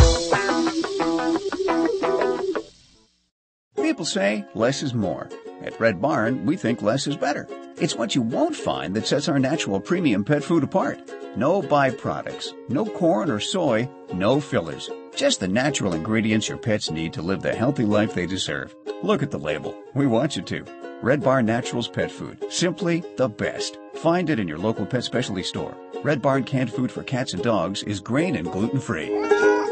People say less is more. At Red Barn, we think less is better. It's what you won't find that sets our natural premium pet food apart. No byproducts, no corn or soy, no fillers. Just the natural ingredients your pets need to live the healthy life they deserve. Look at the label. We want you to. Red Barn Naturals Pet Food. Simply the best. Find it in your local pet specialty store. Red Barn canned food for cats and dogs is grain and gluten-free.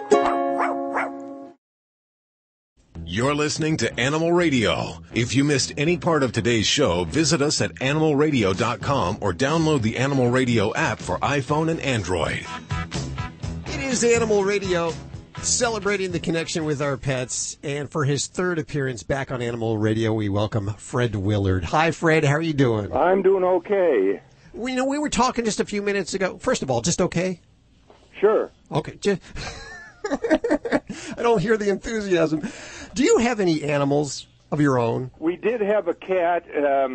You're listening to Animal Radio. If you missed any part of today's show, visit us at animalradio.com or download the Animal Radio app for iPhone and Android. It is Animal Radio, celebrating the connection with our pets. And for his third appearance back on Animal Radio, we welcome Fred Willard. Hi, Fred. How are you doing? I'm doing okay. We were talking just a few minutes ago. First of all, just okay? Sure. Okay. I don't hear the enthusiasm. Do you have any animals of your own? We did have a cat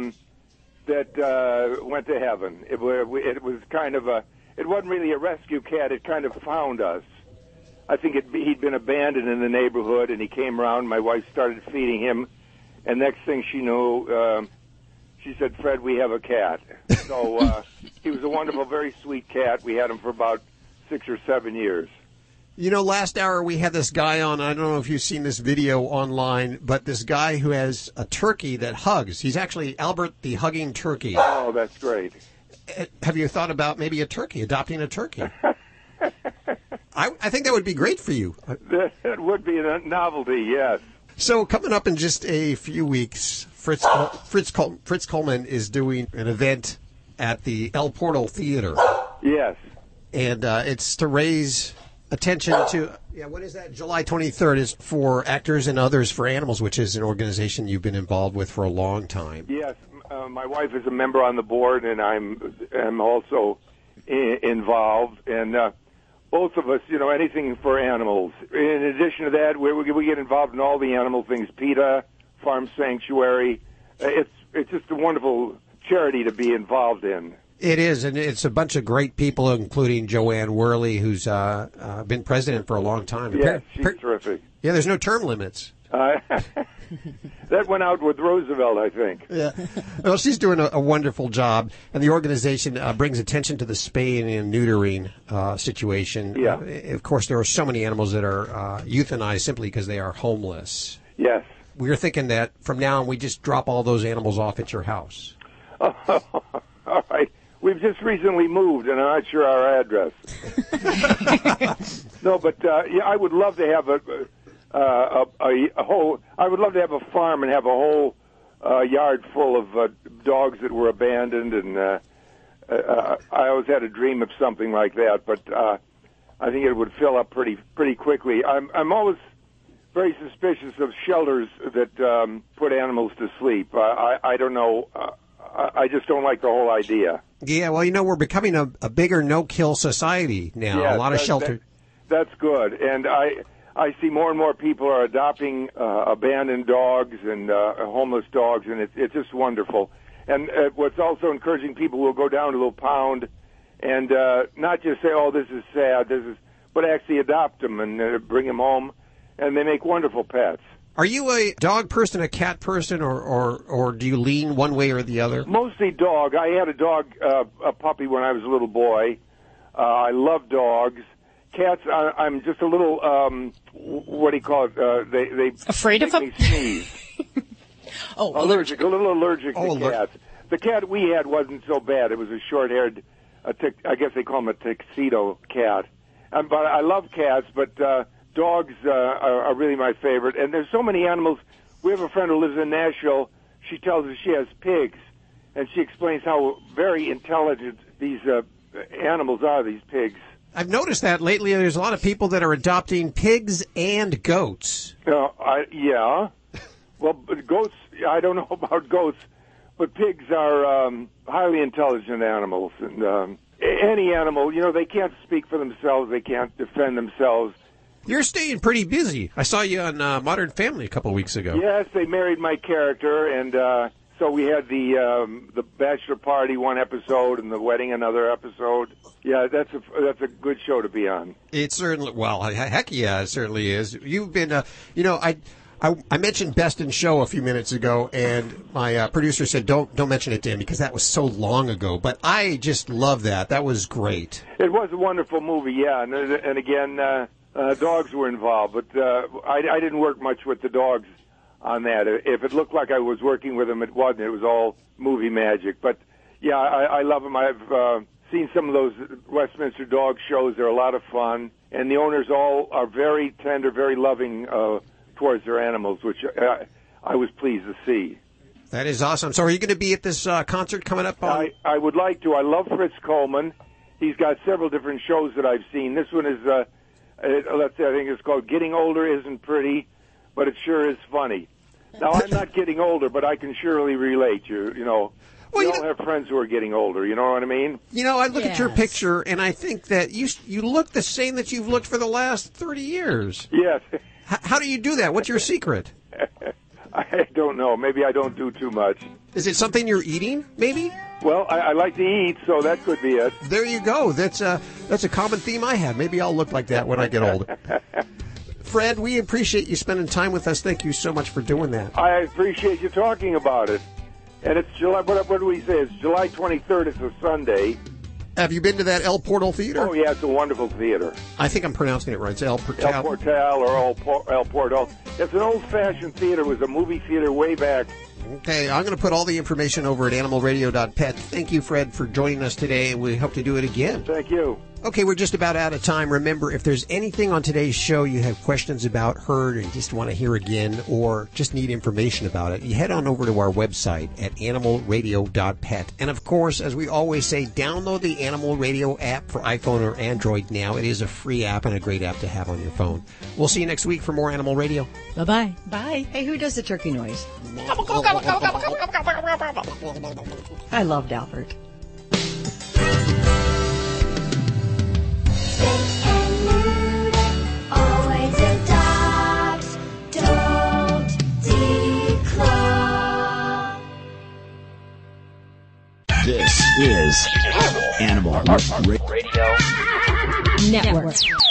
that went to heaven. It was kind of it wasn't really a rescue cat. It kind of found us. I think he'd been abandoned in the neighborhood, and he came around. My wife started feeding him, and next thing she knew, she said, "Fred, we have a cat." So he was a wonderful, very sweet cat. We had him for about 6 or 7 years. You know, last hour we had this guy on, I don't know if you've seen this video online, but this guy who has a turkey that hugs. He's actually Albert the Hugging Turkey. Oh, that's great. Have you thought about maybe adopting a turkey? I think that would be great for you. That would be a novelty, yes. So coming up in just a few weeks, Fritz Coleman is doing an event at the El Portal Theater. Yes. And it's to raise attention to, what is that? July 23rd is for Actors and Others for Animals, which is an organization you've been involved with for a long time. Yes, my wife is a member on the board, and I'm also involved. And both of us, anything for animals. In addition to that, we get involved in all the animal things. P.E.T.A, Farm Sanctuary. It's just a wonderful charity to be involved in. It is, and it's a bunch of great people, including Joanne Worley, who's been president for a long time. Yes, she's terrific. Yeah, there's no term limits. That went out with Roosevelt, I think. Yeah. Well, she's doing a wonderful job, and the organization brings attention to the spaying and neutering situation. Yeah. Of course, there are so many animals that are euthanized simply because they are homeless. Yes. We were thinking that from now on we just drop all those animals off at your house. All right. We've just recently moved, and I'm not sure our address. No, but I would love to have a whole. I would love to have a farm and have a whole yard full of dogs that were abandoned, and I always had a dream of something like that. But I think it would fill up pretty quickly. I'm always very suspicious of shelters that put animals to sleep. I don't know. I just don't like the whole idea. Yeah, well, we're becoming a bigger no-kill society now. Yeah, a lot of shelter. That's good, and I see more and more people are adopting abandoned dogs and homeless dogs, and it's just wonderful. And what's also encouraging, people will go down to a little pound and not just say, "Oh, this is sad," but actually adopt them and bring them home, and they make wonderful pets. Are you a dog person, a cat person, or do you lean one way or the other? Mostly dog. I had a dog, a puppy, when I was a little boy. I love dogs. Cats, I'm just a little, what do you call it? They afraid of them? Make me sneeze. A little allergic to cats. The cat we had wasn't so bad. It was a short-haired, I guess they call him a tuxedo cat. But I love cats, but dogs are really my favorite. And there's so many animals. We have a friend who lives in Nashville. She tells us she has pigs, and she explains how very intelligent these animals are, these pigs. I've noticed that lately there's a lot of people that are adopting pigs and goats. Yeah. Well, but goats, I don't know about goats, but pigs are highly intelligent animals. And any animal, they can't speak for themselves. They can't defend themselves. You're staying pretty busy. I saw you on Modern Family a couple of weeks ago. Yes, they married my character, and so we had the bachelor party one episode and the wedding another episode. Yeah, that's a good show to be on. It certainly, heck yeah, it certainly is. You've been, I mentioned Best in Show a few minutes ago, and my producer said don't mention it to him because that was so long ago. But I just love that. That was great. It was a wonderful movie, yeah. And again, dogs were involved, but I didn't work much with the dogs on that. If it looked like I was working with them, it wasn't. It was all movie magic. But yeah, I love them. I've seen some of those Westminster dog shows. They're a lot of fun, and the owners all are very tender, very loving towards their animals, which I was pleased to see. That is awesome. So are you going to be at this concert coming up on? I would like to. I love Fritz Coleman. He's got several different shows that I've seen. This one is, let's say, I think it's called Getting Older Isn't Pretty, but it sure is funny. Now, I'm not getting older, but I can surely relate. We all have friends who are getting older, you know what I mean? I look at your picture, and I think that you look the same that you've looked for the last 30 years. Yes. How do you do that? What's your secret? I don't know. Maybe I don't do too much. Is it something you're eating, maybe? Well, I like to eat, so that could be it. There you go. That's a common theme I have. Maybe I'll look like that when I get older. Fred, we appreciate you spending time with us. Thank you so much for doing that. I appreciate you talking about it. And it's July, what do we say? It's July 23rd. It's a Sunday. Have you been to that El Portal Theater? Oh, yeah, it's a wonderful theater. I think I'm pronouncing it right. It's El Portal. El Portal or El Portal. It's an old-fashioned theater. It was a movie theater way back. Okay, I'm going to put all the information over at animalradio.pet. Thank you, Fred, for joining us today. We hope to do it again. Thank you. Okay, we're just about out of time. Remember, if there's anything on today's show you have questions about, heard, and just want to hear again, or just need information about it, you head on over to our website at animalradio.pet. And of course, as we always say, download the Animal Radio app for iPhone or Android now. It is a free app and a great app to have on your phone. We'll see you next week for more Animal Radio. Bye-bye. Bye. Hey, who does the turkey noise? I loved Albert. Always adopt, don't declaw. This is Animal Radio Network.